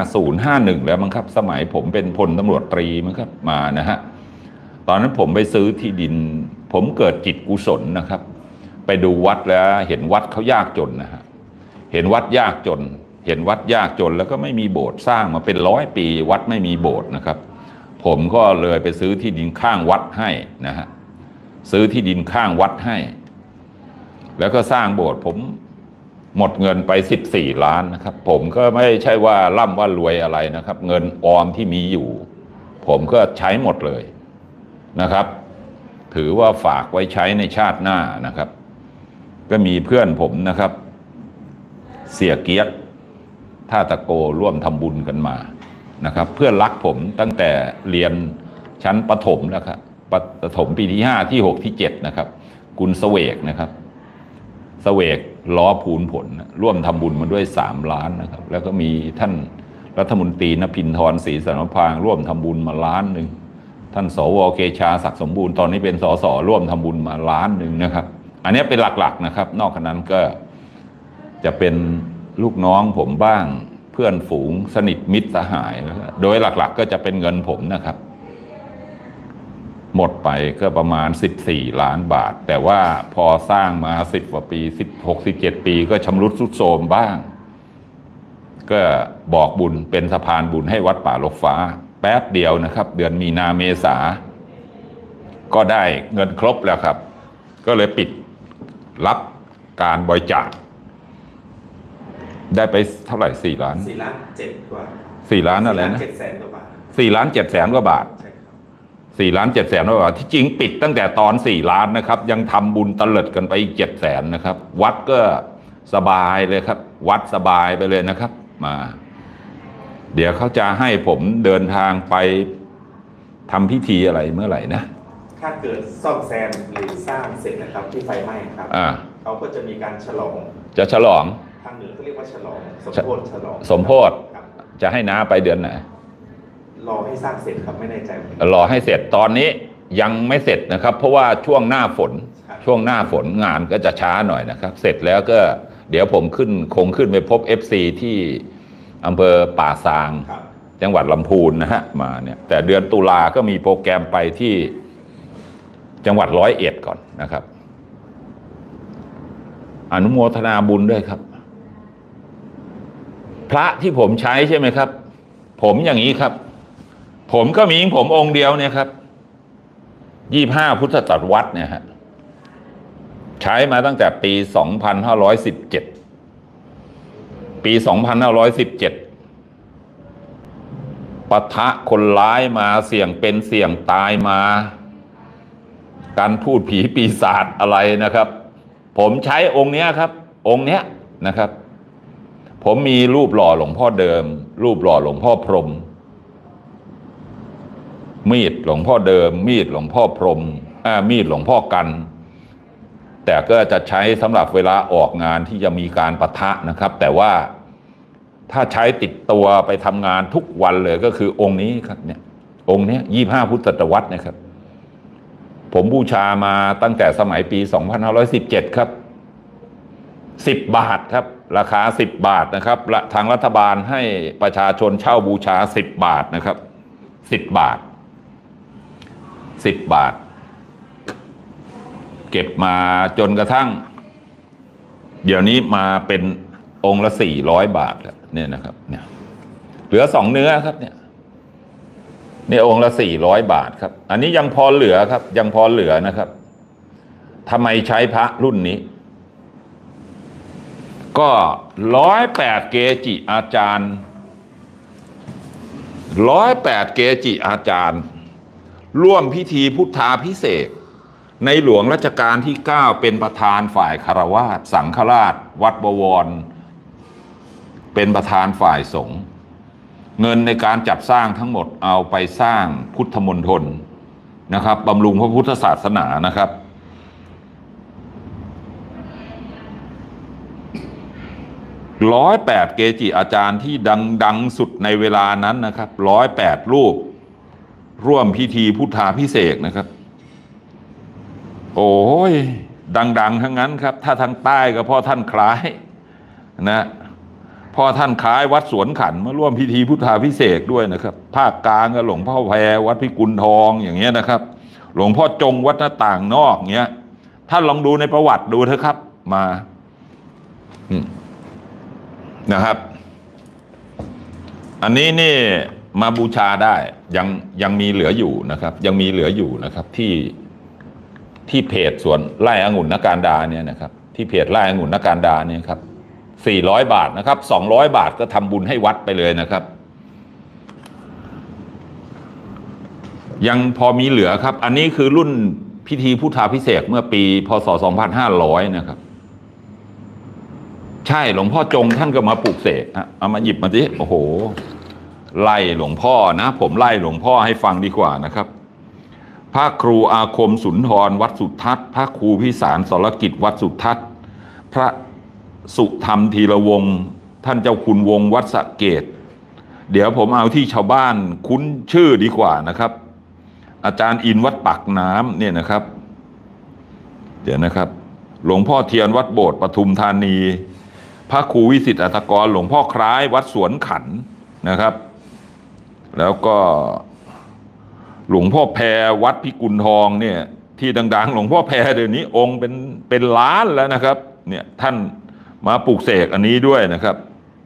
50-51แล้วมั้งครับสมัยผมเป็นพลตำรวจตรีมั้งครับมานะฮะตอนนั้นผมไปซื้อที่ดินผมเกิดจิตกุศลนะครับไปดูวัดแล้วเห็นวัดเขายากจนนะฮะเห็นวัดยากจนแล้วก็ไม่มีโบสถ์สร้างมาเป็น100 ปีวัดไม่มีโบสถ์นะครับผมก็เลยไปซื้อที่ดินข้างวัดให้นะฮะซื้อที่ดินข้างวัดให้แล้วก็สร้างโบสถ์ผมหมดเงินไป14 ล้านนะครับผมก็ไม่ใช่ว่าร่ำว่ารวยอะไรนะครับเงินออมที่มีอยู่ผมก็ใช้หมดเลยนะครับถือว่าฝากไว้ใช้ในชาติหน้านะครับก็มีเพื่อนผมนะครับเสียเกียรติท่าตะโกร่วมทำบุญกันมานะครับเพื่อนรักผมตั้งแต่เรียนชั้นประถมแล้วครับประถมปีที่5ที่6ที่7นะครับคุณเสวกนะครับเสวกล้อภูลผลร่วมทำบุญมาด้วย3 ล้านนะครับแล้วก็มีท่านรัฐมนตรีณภินทรศรีสนพางร่วมทำบุญมา1 ล้าน ท่านสว.เกชาศักดิ์สมบูรณ์ตอนนี้เป็นสสร่วมทำบุญมา1 ล้าน นะครับอันนี้เป็นหลักๆนะครับนอกจากนั้นก็จะเป็นลูกน้องผมบ้างเพื่อนฝูงสนิทมิตรสหายโดยหลักๆก็จะเป็นเงินผมนะครับหมดไปก็ประมาณ14 ล้านบาทแต่ว่าพอสร้างมา10 กว่าปี16-17 ปีก็ชำรุดทรุดโทรมบ้างก็บอกบุญเป็นสะพานบุญให้วัดป่าลกฟ้าแป๊บเดียวนะครับเดือนมีนาเมษาก็ได้เงินครบแล้วครับก็เลยปิดรับการบริจาคได้ไปเท่าไหร่4 ล้าน 4 ล้าน 7 กว่า 4 ล้านอะไรนะ 700,000 กว่าบาท 4 ล้าน 700,000 กว่าบาท4 ล้าน 700,000 กว่าบาทที่จริงปิดตั้งแต่ตอน4 ล้านนะครับยังทำบุญตะเลิดกันไปอีก700,000นะครับวัดก็สบายเลยครับวัดสบายไปเลยนะครับมาเดี๋ยวเขาจะให้ผมเดินทางไปทำพิธีอะไรเมื่อไหร่นะถ้าเกิดซ่อมแซมหรือสร้างเสร็จนะครับที่ไฟไหม้ครับเขาก็จะมีการฉลองจะฉลองทางเหนือเขาเรียกว่าฉลองสมโภชฉลองสมโภชจะให้น้าไปเดือนไหนรอให้สร้างเสร็จครับไม่แน่ใจรอให้เสร็จตอนนี้ยังไม่เสร็จนะครับเพราะว่าช่วงหน้าฝนงานก็จะช้าหน่อยนะครับเสร็จแล้วก็เดี๋ยวผมคงขึ้นไปพบ FC ที่อำเภอป่าซางจังหวัดลำพูนนะฮะมาเนี่ยแต่เดือนตุลาก็มีโปรแกรมไปที่จังหวัด101ก่อนนะครับอนุโมทนาบุญด้วยครับพระที่ผมใช้ใช่ไหมครับผมอย่างนี้ครับผมก็มีผมองค์เดียวเนี่ยครับ25 พุทธศตวรรษเนี่ยฮะใช้มาตั้งแต่ปี2517ปี2517ปะทะคนร้ายมาเสี่ยงเป็นเสี่ยงตายมาการพูดผีปีศาจอะไรนะครับผมใช้องค์เนี้ยครับองค์เนี้ยนะครับผมมีรูปหล่อหลวงพ่อเดิมรูปหล่อหลวงพ่อพรหมมีดหลวงพ่อเดิมมีดหลวงพ่อพรหมมีดหลวงพ่อกันแต่ก็จะใช้สำหรับเวลาออกงานที่จะมีการปะทะนะครับแต่ว่าถ้าใช้ติดตัวไปทำงานทุกวันเลยก็คือองค์นี้ครับเนี่ยองค์นี้25 พุทธศตวรรษนะครับผมบูชามาตั้งแต่สมัยปี2517ครับ10 บาทครับราคา10 บาทนะครับทางรัฐบาลให้ประชาชนเช่าบูชา10 บาทนะครับ10 บาท10 บาทเก็บมาจนกระทั่งเดี๋ยวนี้มาเป็นองค์ละ400 บาทแล้วเนี่ยนะครับเนี่ยเหลือ2 เนื้อครับเนี่ยองค์ละ400 บาทครับอันนี้ยังพอเหลือครับยังพอเหลือนะครับทำไมใช้พระรุ่นนี้ก็108 เกจิอาจารย์108 เกจิอาจารย์ร่วมพิธีพุทธาภิเษกในหลวงรัชกาลที่ 9เป็นประธานฝ่ายคฤหัสถ์สังฆราชวัดบวรเป็นประธานฝ่ายสงฆ์เงินในการจัดสร้างทั้งหมดเอาไปสร้างพุทธมณฑลนะครับบำรุงพระพุทธศาสนานะครับ108 เกจิอาจารย์ที่ดังสุดในเวลานั้นนะครับ108 รูปร่วมพิธีพุทธาภิเษกนะครับโอ้ยดังทั้งนั้นครับถ้าทางใต้ก็พ่อท่านคล้ายนะพ่อท่านคล้ายวัดสวนขันมาร่วมพิธีพุทธาภิเษกด้วยนะครับภาคกลางก็หลวงพ่อแพรวัดพิกุลทองอย่างเงี้ยนะครับหลวงพ่อจงวัดหน้าต่างนอกเงี้ยท่านลองดูในประวัติดูเถอะครับมานะครับอันนี้นี่มาบูชาได้ยังมีเหลืออยู่นะครับยังมีเหลืออยู่นะครับที่เพจสวนไร่องุ่นนการดาเนี่ยนะครับที่เพจไร่องุ่นนการดาเนี่ยครับ400 บาทนะครับ200 บาทก็ทำบุญให้วัดไปเลยนะครับยังพอมีเหลือครับอันนี้คือรุ่นพิธีพุทธาภิเษกเมื่อปีพ.ศ. 2500นะครับใช่หลวงพ่อจงท่านก็มาปลูกเสกเอามาหยิบมาสิโอ้โหไล่หลวงพ่อนะผมไล่หลวงพ่อให้ฟังดีกว่านะครับพระครูอาคมสุนทรวัดสุทัศน์พระครูพิสารสรกิจวัดสุทัศน์พระสุธรรมธีรวงศ์ท่านเจ้าคุณวงศ์วัดสะเกษเดี๋ยวผมเอาที่ชาวบ้านคุ้นชื่อดีกว่านะครับอาจารย์อินวัดปากน้ำเนี่ยนะครับเดี๋ยวนะครับหลวงพ่อเทียนวัดโบสถ์ปทุมธานีพระครูวิสิทธิอัตถกรหลวงพ่อคล้ายวัดสวนขันนะครับแล้วก็หลวงพ่อแพรวัดพิกุลทองเนี่ยที่ดังๆหลวงพ่อแพรเดี๋ยวนี้องค์เป็นล้านแล้วนะครับเนี่ยท่านมาปลูกเสกอันนี้ด้วยนะครับ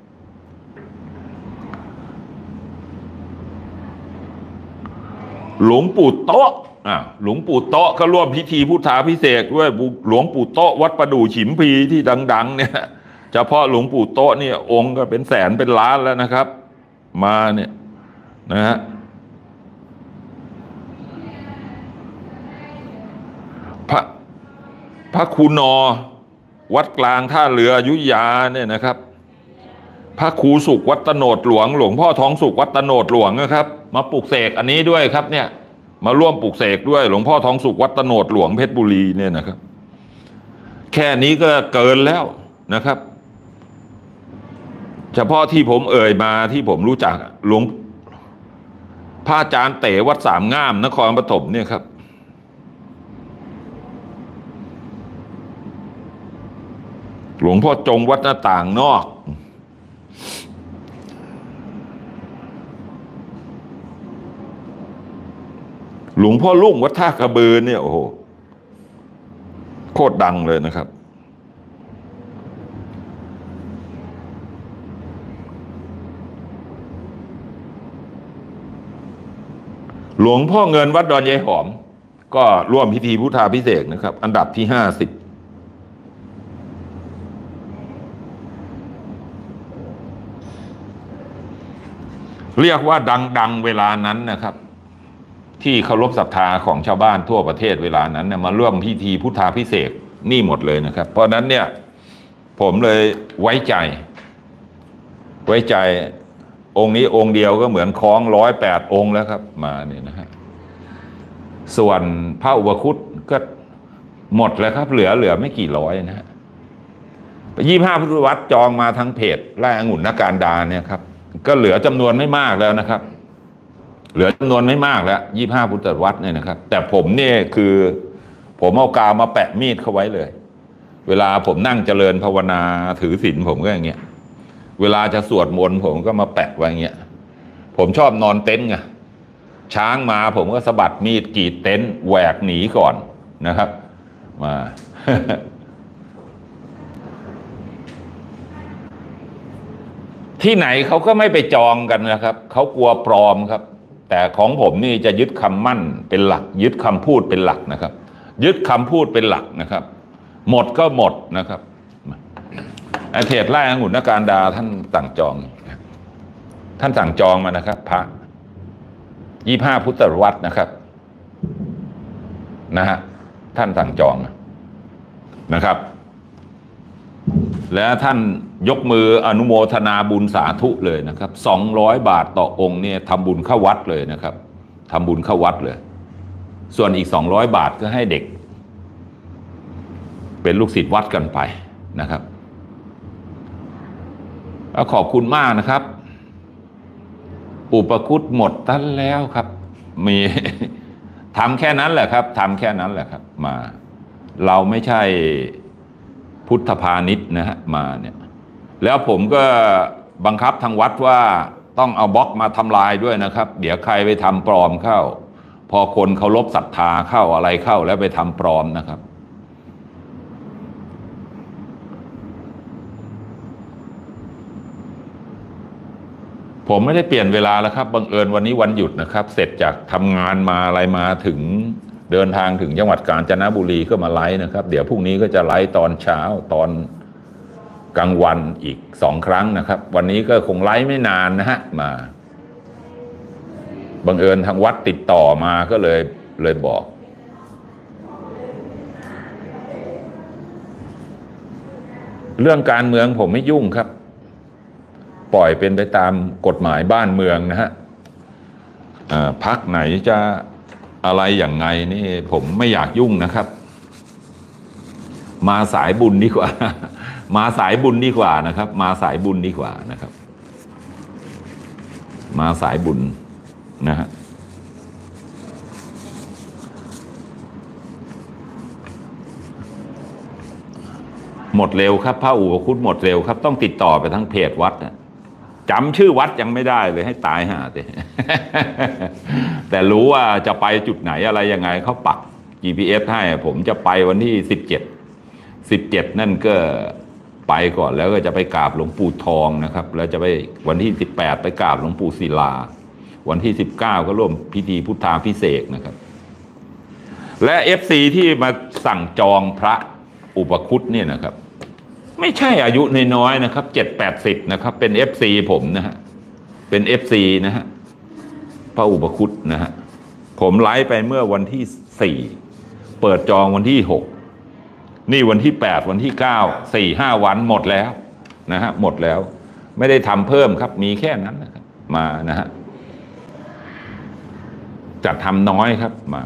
หลวงปู่โต๊ะหลวงปู่โต๊ะก็ร่วมพิธีพุทธาภิเษกด้วยหลวงปู่โต๊ะวัดประดู่ฉิมพีที่ดังๆเนี่ยเฉพาะหลวงปู่โต๊ะเนี่ยองค์ก็เป็นแสนเป็นล้านแล้วนะครับมาเนี่ยนะฮะพระครูนอวัดกลางท่าเรืออยุธยาเนี่ยนะครับพระครูสุขวัดตโนดหลวงหลวงพ่อทองสุขวัดตโนดหลวงนะครับมาปลูกเสกอันนี้ด้วยครับเนี่ยมาร่วมปลูกเสกด้วยหลวงพ่อทองสุขวัดตโนดหลวงเพชรบุรีเนี่ยนะครับแค่นี้ก็เกินแล้วนะครับเฉพาะที่ผมเอ่ยมาที่ผมรู้จักหลวงพระอาจารย์เต๋วัดสามง่ามนครปฐมเนี่ยครับหลวงพ่อจงวัดหน้าต่างนอกหลวงพ่อลุ่งวัดท่ากระบือเนี่ยโอ้โหโคตรดังเลยนะครับหลวงพ่อเงินวัดดอนยายหอมก็ร่วมพิธีพุทธาภิเษกนะครับอันดับที่50เรียกว่าดังเวลานั้นนะครับที่เคารพศรัทธาของชาวบ้านทั่วประเทศเวลานั้นเนี่ยมาร่วมพิธีพุทธาภิเษกนี่หมดเลยนะครับเพราะนั้นเนี่ยผมเลยไว้ใจองค์นี้องค์เดียวก็เหมือนคล้อง108 องค์แล้วครับมาเนี่ยนะฮะส่วนพระอุปคุตก็หมดแล้วครับเหลือไม่กี่ร้อยนะฮะ25 พุทธวัตรจองมาทั้งเพจไร่องุ่นนการดาเนี่ยครับก็เหลือจำนวนไม่มากแล้วนะครับเหลือจำนวนไม่มากแล้ว25 พุทธวัตรเนี่ยนะครับแต่ผมเนี่ยคือผมเอากาวมาแปะมีดเข้าไว้เลยเวลาผมนั่งเจริญภาวนาถือศีลผมก็อย่างเงี้ยเวลาจะสวดมนต์ผมก็มาแปะไว้อย่างเงี้ยผมชอบนอนเต็นท์ไงช้างมาผมก็สะบัดมีดกรีดเต็นท์แหวกหนีก่อนนะครับมา ที่ไหนเขาก็ไม่ไปจองกันนะครับเขากลัวปลอมครับแต่ของผมนี่จะยึดคำมั่นเป็นหลักยึดคำพูดเป็นหลักนะครับยึดคำพูดเป็นหลักนะครับหมดก็หมดนะครับไอเทศไร่องุ่นนการดาท่านสั่งจองมานะครับพระ25 พุทธวัตรนะครับนะฮะท่านสั่งจองนะครับและท่านยกมืออนุโมทนาบุญสาธุเลยนะครับ200 บาทต่อองค์เนี่ยทำบุญเข้าวัดเลยนะครับทำบุญเข้าวัดเลยส่วนอีก200 บาทก็ให้เด็กเป็นลูกศิษย์วัดกันไปนะครับขอบคุณมากนะครับอุปคุตหมดตั้งแล้วครับมีทำแค่นั้นแหละครับทำแค่นั้นแหละครับมาเราไม่ใช่พุทธพาณิชย์นะฮะมาเนี่ยแล้วผมก็บังคับทางวัดว่าต้องเอาบล็อกมาทำลายด้วยนะครับเดี๋ยวใครไปทำปลอมเข้าพอคนเคารพศรัทธาเข้าอะไรเข้าแล้วไปทำปลอมนะครับผมไม่ได้เปลี่ยนเวลาแล้วครับบังเอิญวันนี้วันหยุดนะครับเสร็จจากทำงานมาอะไรมาถึงเดินทางถึงจังหวัดกาญจนบุรีก็มาไลฟ์นะครับเดี๋ยวพรุ่งนี้ก็จะไลฟ์ตอนเช้าตอนกลางวันอีก2 ครั้งนะครับวันนี้ก็คงไลฟ์ไม่นานนะฮะมาบังเอิญทางวัดติดต่อมาก็เลยบอกเรื่องการเมืองผมไม่ยุ่งครับปล่อยเป็นไปตามกฎหมายบ้านเมืองนะฮะพรรคไหนจะอะไรอย่างไงนี่ผมไม่อยากยุ่งนะครับมาสายบุญดีกว่ามาสายบุญดีกว่านะครับมาสายบุญดีกว่านะครับมาสายบุญนะฮะหมดเร็วครับพระอุปคุตหมดเร็วครับต้องติดต่อไปทั้งเพจวัดนะจำชื่อวัดยังไม่ได้เลยให้ตายห่าสิแต่รู้ว่าจะไปจุดไหนอะไรยังไงเขาปัก GPS ให้ผมจะไปวันที่17นั่นก็ไปก่อนแล้วก็จะไปกราบหลวงปู่ทองนะครับแล้วจะไปวันที่18ไปกราบหลวงปู่ศิลาวันที่19ก็ร่วมพิธีพุทธาภิเษกนะครับและ FC ที่มาสั่งจองพระอุปคุตเนี่ยนะครับไม่ใช่อายุน้อยๆนะครับ7-80นะครับเป็น FC ผมนะฮะเป็น FC นะฮะพระอุปคุตนะฮะผมไลฟ์ไปเมื่อวันที่4เปิดจองวันที่6นี่วันที่8วันที่9 4-5 วันหมดแล้วนะฮะหมดแล้วไม่ได้ทำเพิ่มครับมีแค่นั้นนะครับมานะฮะจัดทำน้อยครับมา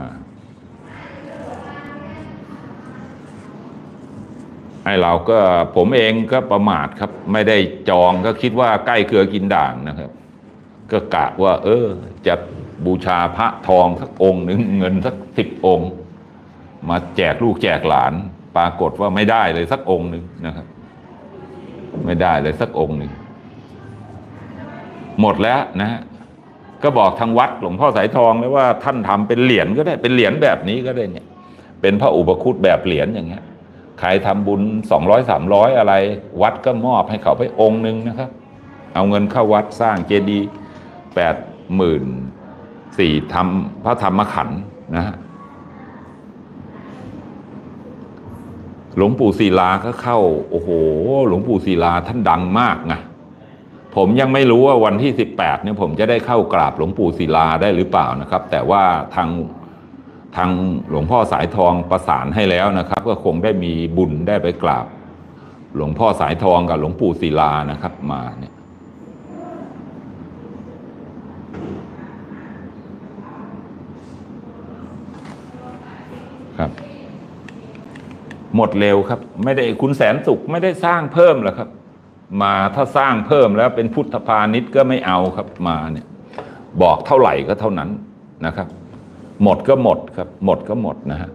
ไอ้เราก็ผมเองก็ประมาทครับไม่ได้จองก็คิดว่าใกล้เกลือกินด่างนะครับก็กะว่าจะบูชาพระทองสักองค์หนึ่งเงินสัก10 องค์มาแจกลูกแจกหลานปรากฏว่าไม่ได้เลยสักองค์หนึ่งนะครับไม่ได้เลยสักองค์หนึ่งหมดแล้วนะฮะก็บอกทางวัดหลวงพ่อสายทองเลยว่าท่านทำเป็นเหรียญก็ได้เป็นเหรียญแบบนี้ก็ได้เนี่ยเป็นพระอุปคุตแบบเหรียญอย่างเงี้ยใครทำบุญ200-300อะไรวัดก็มอบให้เขาไปองค์หนึ่งนะครับเอาเงินเข้าวัดสร้างเจดีย์84,000ทำพระธรรมขันธ์นะฮะหลวงปู่ศิลาก็เข้าโอ้โหหลวงปู่ศิลาท่านดังมากไงผมยังไม่รู้ว่าวันที่18เนี่ยผมจะได้เข้ากราบหลวงปู่ศิลาได้หรือเปล่านะครับแต่ว่าทางหลวงพ่อสายทองประสานให้แล้วนะครับก็คงได้มีบุญได้ไปกราบหลวงพ่อสายทองกับหลวงปู่ศิลานะครับมาเนี่ยครับหมดเร็วครับไม่ได้คุณแสนสุขไม่ได้สร้างเพิ่มหรอกครับมาถ้าสร้างเพิ่มแล้วเป็นพุทธพาณิชย์ก็ไม่เอาครับมาเนี่ยบอกเท่าไหร่ก็เท่านั้นนะครับหมดก็หมดครับหมดก็หมดนะฮะ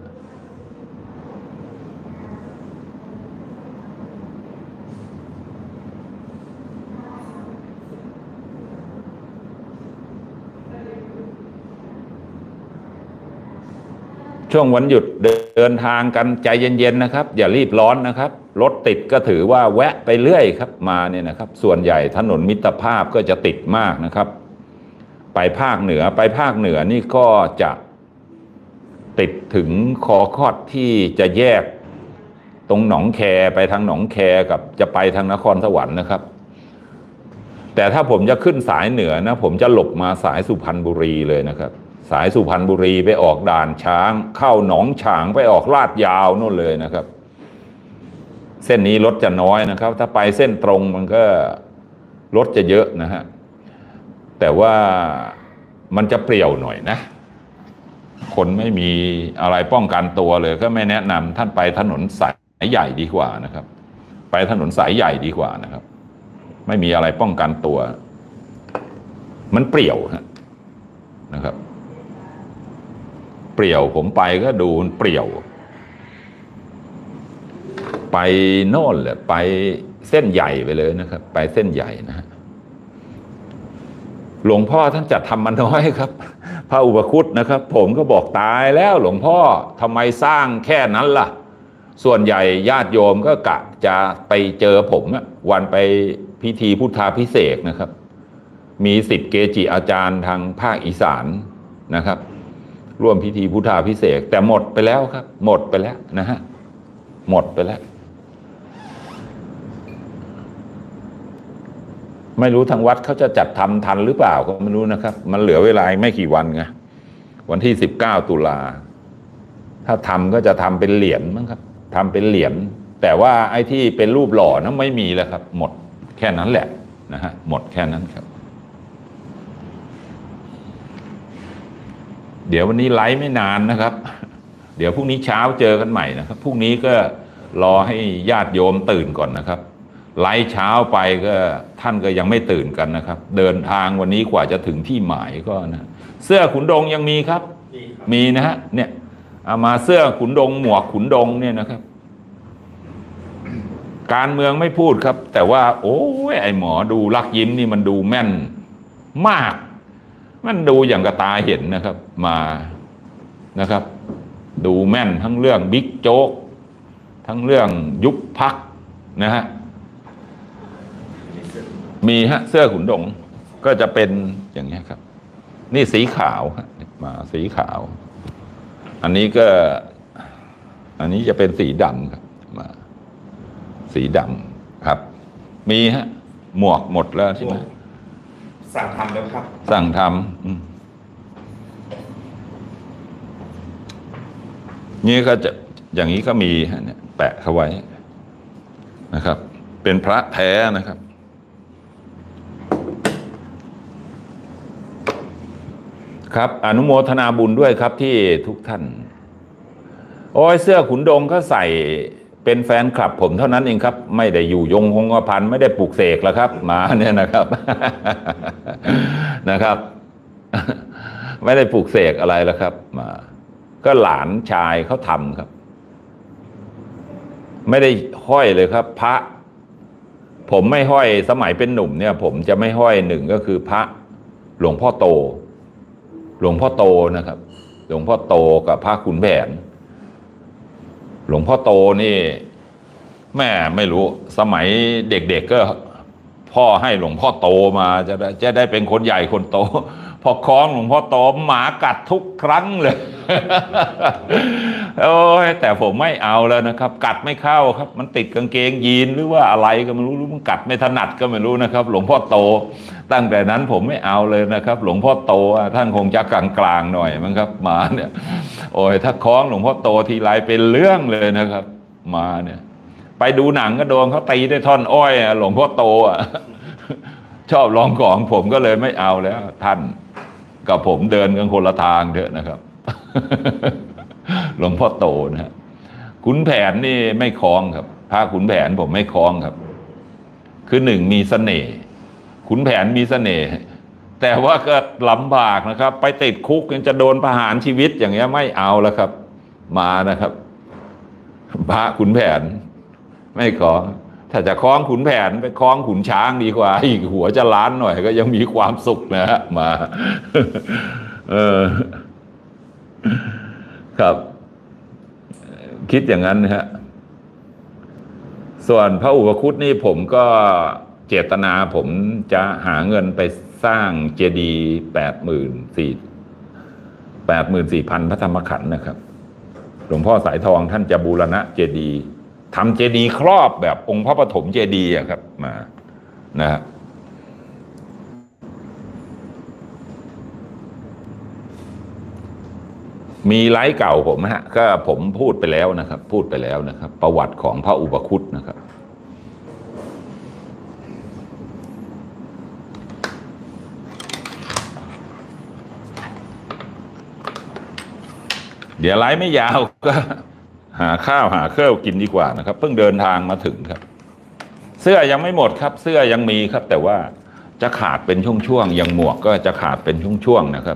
ช่วงวันหยุดเดินทางกันใจเย็นๆนะครับอย่ารีบร้อนนะครับรถติดก็ถือว่าแวะไปเรื่อยครับมาเนี่ยนะครับส่วนใหญ่ถนนมิตรภาพก็จะติดมากนะครับไปภาคเหนือนี่ก็จะติดถึงคอคอดที่จะแยกตรงหนองแคไปทางหนองแคกับจะไปทางนครสวรรค์นะครับแต่ถ้าผมจะขึ้นสายเหนือนะผมจะหลบมาสายสุพรรณบุรีเลยนะครับสายสุพรรณบุรีไปออกด่านช้างเข้าหนองฉางไปออกลาดยาวนู่นเลยนะครับเส้นนี้รถจะน้อยนะครับถ้าไปเส้นตรงมันก็รถจะเยอะนะฮะแต่ว่ามันจะเปรี่ยวหน่อยนะคนไม่มีอะไรป้องกันตัวเลยก็ไม่แนะนำท่านไปถนนสายใหญ่ดีกว่านะครับไปถนนสายใหญ่ดีกว่านะครับไม่มีอะไรป้องกันตัวมันเปรี่ยวนะครับเปรี่ยวผมไปก็ดูมันเปรี่ยวไปโน่นแหละไปเส้นใหญ่ไปเลยนะครับไปเส้นใหญ่นะฮะหลวงพ่อท่านจัดทำมาน้อยครับพระอุปคุตนะครับผมก็บอกตายแล้วหลวงพ่อทำไมสร้างแค่นั้นล่ะส่วนใหญ่ญาติโยมก็กะจะไปเจอผมวันไปพิธีพุทธาภิเษกนะครับมี10 เกจิอาจารย์ทางภาคอีสานนะครับร่วมพิธีพุทธาภิเษกแต่หมดไปแล้วครับหมดไปแล้วนะฮะหมดไปแล้วไม่รู้ทางวัดเขาจะจัดทำทันหรือเปล่าก็ไม่รู้นะครับมันเหลือเวลาไม่กี่วันไงวันที่19 ตุลาถ้าทำก็จะทำเป็นเหรียญมั้งครับทำเป็นเหรียญแต่ว่าไอ้ที่เป็นรูปหล่อนั้นไม่มีแล้วครับหมดแค่นั้นแหละนะฮะหมดแค่นั้นครับเดี๋ยววันนี้ไลฟ์ไม่นานนะครับเดี๋ยวพรุ่งนี้เช้าเจอกันใหม่นะครับพรุ่งนี้ก็รอให้ญาติโยมตื่นก่อนนะครับไลฟ์เช้าไปก็ท่านก็ยังไม่ตื่นกันนะครับเดินทางวันนี้กว่าจะถึงที่หมายก็นะเสื้อขุนดงยังมีครับมีนะฮะเนี่ยเอามาเสื้อขุนดงหมวกขุนดงเนี่ยนะครับการเมืองไม่พูดครับแต่ว่าโอ้ยไอหมอดูลักยิ้มนี่มันดูแม่นมากมันดูอย่างกระตาเห็นนะครับมานะครับดูแม่นทั้งเรื่องบิ๊กโจ๊กทั้งเรื่องยุบพรรคนะฮะมีฮะเสื้อขุนดงก็จะเป็นอย่างนี้ครับนี่สีขาวมาสีขาวอันนี้จะเป็นสีดำครับมาสีดำครับมีฮะหมวกหมดแล้วใช่ไหมสั่งทำแล้วครับสั่งทำนี่ก็จะอย่างนี้ก็มีฮะเนี่ยแปะเข้าไว้นะครับเป็นพระแท้นะครับครับอนุโมทนาบุญด้วยครับที่ทุกท่านโอ้ยเสื้อขุนดงก็ใส่เป็นแฟนคลับผมเท่านั้นเองครับไม่ได้อยู่ยงคงกระพันไม่ได้ปลูกเสกแล้วครับมาเนี่ยนะครับ นะครับ ไม่ได้ปลูกเสกอะไรแล้วครับมาก็หลานชายเขาทำครับไม่ได้ห้อยเลยครับพระผมไม่ห้อยสมัยเป็นหนุ่มเนี่ยผมจะไม่ห้อยหนึ่งก็คือพระหลวงพ่อโตนะครับหลวงพ่อโตกับพระขุนแผนหลวงพ่อโตนี่แม่ไม่รู้สมัยเด็กๆก็พ่อให้หลวงพ่อโตมาจะได้เป็นคนใหญ่คนโตพอคล้องหลวงพ่อโตหมากัดทุกครั้งเลย โอ้ยแต่ผมไม่เอาแล้วนะครับกัดไม่เข้าครับมันติดกางเกงยีนหรือว่าอะไรก็ไม่รู้มันกัดไม่ถนัดก็ไม่รู้นะครับหลวงพ่อโตตั้งแต่นั้นผมไม่เอาเลยนะครับหลวงพ่อโตท่านคงจะกลางๆหน่อยมั้งครับมาเนี่ยโอ้ยถ้าคล้องหลวงพ่อโตทีไรเป็นเรื่องเลยนะครับมาเนี่ยไปดูหนังก็โดนเขาตีด้วยท่อนอ้อยหลวงพ่อโตชอบลองของผมก็เลยไม่เอาแล้วท่านกับผมเดินกันคนละทางเถอะนะครับ หลวงพ่อโตนะฮะขุนแผนนี่ไม่คล้องครับพระขุนแผนผมไม่คล้องครับคือหนึ่งมีเสน่ห์ขุนแผนมีเสน่ห์แต่ว่าก็ลำบากนะครับไปติดคุกยังจะโดนประหารชีวิตอย่างเงี้ยไม่เอาแล้วครับมานะครับพระขุนแผนไม่คล้องถ้าจะคล้องขุนแผนไปคล้องขุนช้างดีกว่าอีกหัวจะล้านหน่อยก็ยังมีความสุขนะฮะมาครับคิดอย่างนั้นนะฮะส่วนพระอุปคุตนี่ผมก็เจตนาผมจะหาเงินไปสร้างเจดีย์84,000 พระธรรมขันธ์นะครับหลวงพ่อสายทองท่านจะบูรณะเจดีย์ทำเจดีย์ครอบแบบองค์พระปฐมเจดีย์ครับมานะฮะมีไลฟ์เก่าผมฮะก็ผมพูดไปแล้วนะครับประวัติของพระอุปคุตนะครับเดี๋ยวไลฟ์ไม่ยาวก็หาข้าวหาเครื่องกินดีกว่านะครับเพิ่งเดินทางมาถึงครับเสื้อยังไม่หมดครับเสื้อยังมีครับแต่ว่าจะขาดเป็นช่วงๆอย่างหมวกก็จะขาดเป็นช่วงๆนะครับ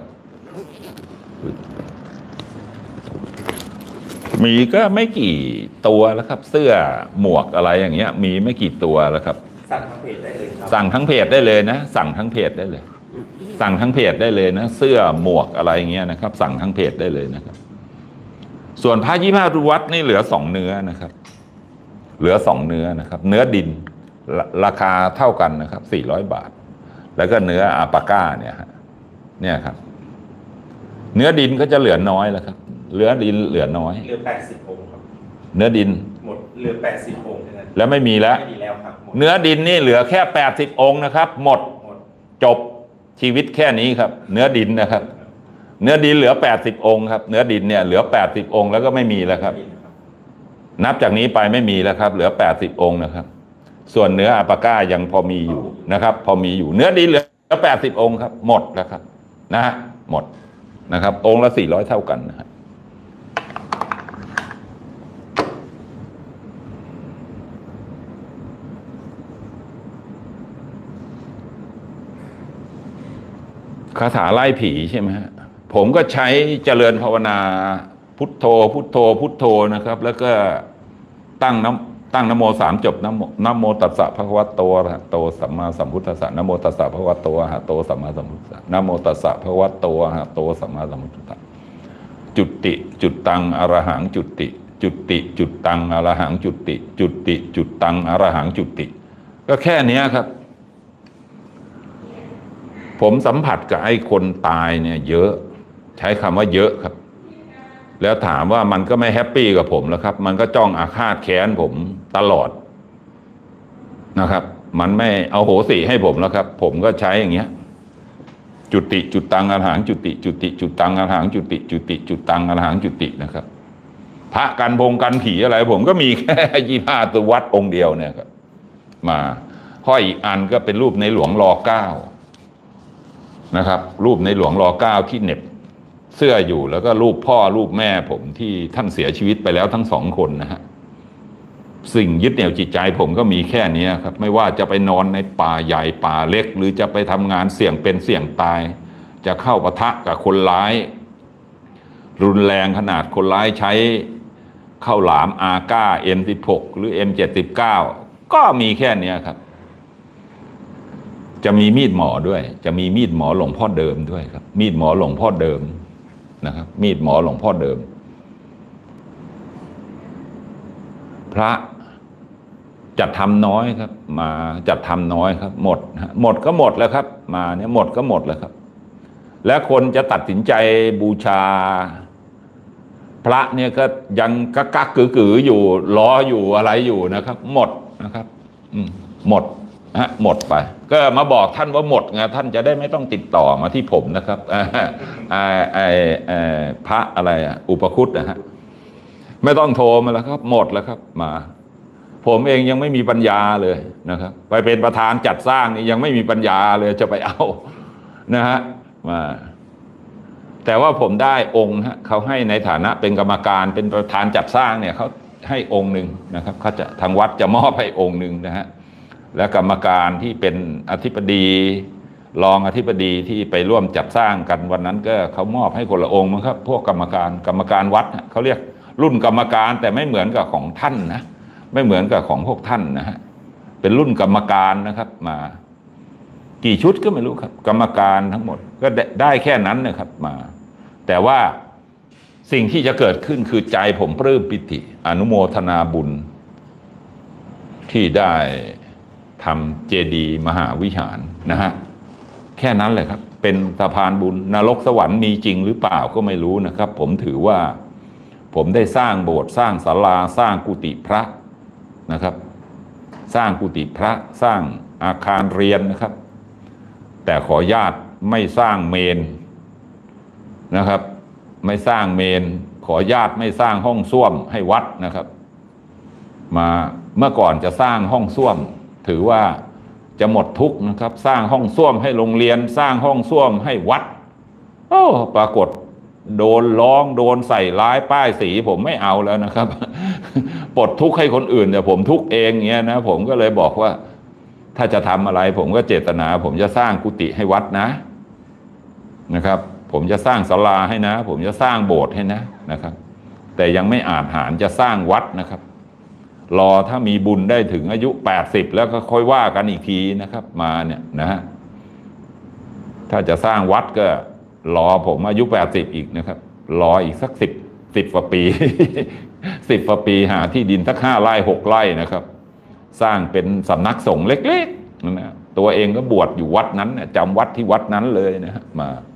มีก็ไม่กี่ตัวแล้วครับเสื้อหมวกอะไรอย่างเงี้ยมีไม่กี่ตัวแล้วครับสั่งทั้งเพจได้เลยครับสั่งทั้งเพจได้เลยนะสั่งทั้งเพจได้เลยสั่งทั้งเพจได้เลยนะเสื้อหมวกอะไรอย่างเงี้ยนะครับสั่งทั้งเพจได้เลยนะครับส่วนผ้า25 วัตต์นี่เหลือ2เนื้อนะครับเหลือ2เนื้อนะครับเนื้อดินราคาเท่ากันนะครับ400 บาทแล้วก็เนื้ออาปาก้าเนี่ยครับเนื้อดินก็จะเหลือน้อยแล้วครับเนื้อดินเหลือน้อยเหลือ80 องค์ครับเนื้อดินหมดเหลือ80 องค์แล้วไม่มีแล้วครับเนื้อดินนี่เหลือแค่80 องค์นะครับหมดจบชีวิตแค่นี้ครับเนื้อดินนะครับเนื้อดินเหลือ80 องค์ครับเนื้อดินเนี่ยเหลือ80 องค์แล้วก็ไม่มีแล้วครับนับจากนี้ไปไม่มีแล้วครับเหลือ80 องค์นะครับส่วนเนื้ออาปาก้ายังพอมีอยู่นะครับพอมีอยู่เนื้อดินเหลือ80 องค์ครับหมดแล้วครับนะฮะหมดนะครับองค์ละ400เท่ากันนะครับคาถาไล่ผีใช่ไหมฮะผมก็ใช้เจริญภาวนาพุทโธพุทโธพุทโธนะครับแล้วก็ตั้งนะโม3จบนะโมตัสสะภะคะวะโตอะระหะโตสัมมาสัมพุทธัสสะนะโมตัสสะภะคะวะโตอะระหะโตสัมมาสัมพุทธัสสะนะโมตัสสะภะคะวะโตอะระหะโตสัมมาสัมพุทธัสสะจุติจุดตังอรหังจุติจุติจุดตังอรหังจุติจุติจุดตังอรหังจุติก็แค่นี้ครับผมสัมผัสกับไอ้คนตายเนี่ยเยอะใช้คำว่าเยอะครับแล้วถามว่ามันก็ไม่แฮปปี้กับผมแล้วครับมันก็จ้องอาฆาตแค้นผมตลอดนะครับมันไม่เอาโหสิให้ผมแล้วครับผมก็ใช้อย่างเงี้ยจุติจุดตังอรหังจุติจุติจุดตังอรหังจุติจุติจุดตังอรหังจุตินะครับพระกันผีอะไรผมก็มีแค่25ตัววัดองค์เดียวเนี่ยครับมาห้อยอีกอันก็เป็นรูปในหลวงร.9นะครับรูปในหลวงร.9ที่เหน็บเสื้ออยู่แล้วก็รูปพ่อรูปแม่ผมที่ท่านเสียชีวิตไปแล้วทั้ง2 คนนะฮะสิ่งยึดเหนี่ยวจิตใจผมก็มีแค่นี้ครับไม่ว่าจะไปนอนในป่าใหญ่ป่าเล็กหรือจะไปทำงานเสี่ยงเป็นเสี่ยงตายจะเข้าปะทะกับคนร้ายรุนแรงขนาดคนร้ายใช้ข้าวหลามอาก้า M16 หรือ M79 ก็มีแค่นี้ครับจะมีมีดหมอด้วยจะมีมีดหมอหลวงพ่อเดิมด้วยครับมีดหมอหลวงพ่อเดิมนะครับมีดหมอหลวงพ่อเดิมพระจัดทำน้อยครับมาจัดทำน้อยครับหมดก็หมดแล้วครับมาเนี่ยหมดก็หมดแล้วครับและคนจะตัดสินใจบูชาพระเนี่ยก็ยังกักกืออยู่ล้ออยู่อะไรอยู่นะครับหมดนะครับหมดหมดไปก็มาบอกท่านว่าหมดไงท่านจะได้ไม่ต้องติดต่อมาที่ผมนะครับพระอะไรอุปคุตนะฮะไม่ต้องโทรมาแล้วครับหมดแล้วครับมาผมเองยังไม่มีปัญญาเลยนะครับไปเป็นประธานจัดสร้างนี่ยังไม่มีปัญญาเลยจะไปเอานะฮะมาแต่ว่าผมได้องค์ฮะเขาให้ในฐานะเป็นกรรมการเป็นประธานจัดสร้างเนี่ยเขาให้องค์หนึ่งนะครับเขาจะทางวัดจะมอบให้องค์หนึ่งนะฮะและกรรมการที่เป็นอธิบดีรองอธิบดีที่ไปร่วมจัดสร้างกันวันนั้นก็เขามอบให้คนละองค์มั้งครับพวกกรรมการวัดเขาเรียกรุ่นกรรมการแต่ไม่เหมือนกับของท่านนะไม่เหมือนกับของพวกท่านนะฮะเป็นรุ่นกรรมการนะครับมากี่ชุดก็ไม่รู้ครับกรรมการทั้งหมดก็ได้แค่นั้นนะครับมาแต่ว่าสิ่งที่จะเกิดขึ้นคือใจผมปลื้มปิติอนุโมทนาบุญที่ได้ทำเจดีย์มหาวิหารนะฮะแค่นั้นแหละครับเป็นสะพานบุญนรกสวรรค์มีจริงหรือเปล่าก็ไม่รู้นะครับผมถือว่าผมได้สร้างโบสถ์สร้างศาลาสร้างกุฏิพระนะครับสร้างกุฏิพระสร้างอาคารเรียนนะครับแต่ขอญาตไม่สร้างเมนนะครับไม่สร้างเมนขอญาตไม่สร้างห้องส้วมให้วัดนะครับมาเมื่อก่อนจะสร้างห้องส้วมถือว่าจะหมดทุกข์นะครับสร้างห้องส้วมให้โรงเรียนสร้างห้องส้วมให้วัดปรากฏโดนร้องโดนใส่ร้ายป้ายสีผมไม่เอาแล้วนะครับปลดทุกข์ให้คนอื่นแต่ผมทุกข์เองเงี้ยนะผมก็เลยบอกว่าถ้าจะทำอะไรผมก็เจตนาผมจะสร้างกุฏิให้วัดนะครับผมจะสร้างศาลาให้นะผมจะสร้างโบสถ์ให้นะครับแต่ยังไม่อาจหารจะสร้างวัดนะครับรอถ้ามีบุญได้ถึงอายุ80แล้วก็ค่อยว่ากันอีกทีนะครับมาเนี่ยนะฮะถ้าจะสร้างวัดก็รอผมอายุ80อีกนะครับรออีกสัก10กว่าปี10กว่าปีหาที่ดินสัก5 ไร่ 6 ไร่นะครับสร้างเป็นสำนักสงฆ์เล็กๆนะตัวเองก็บวชอยู่วัดนั้นจำวัดที่วัดนั้นเลยนะฮะมา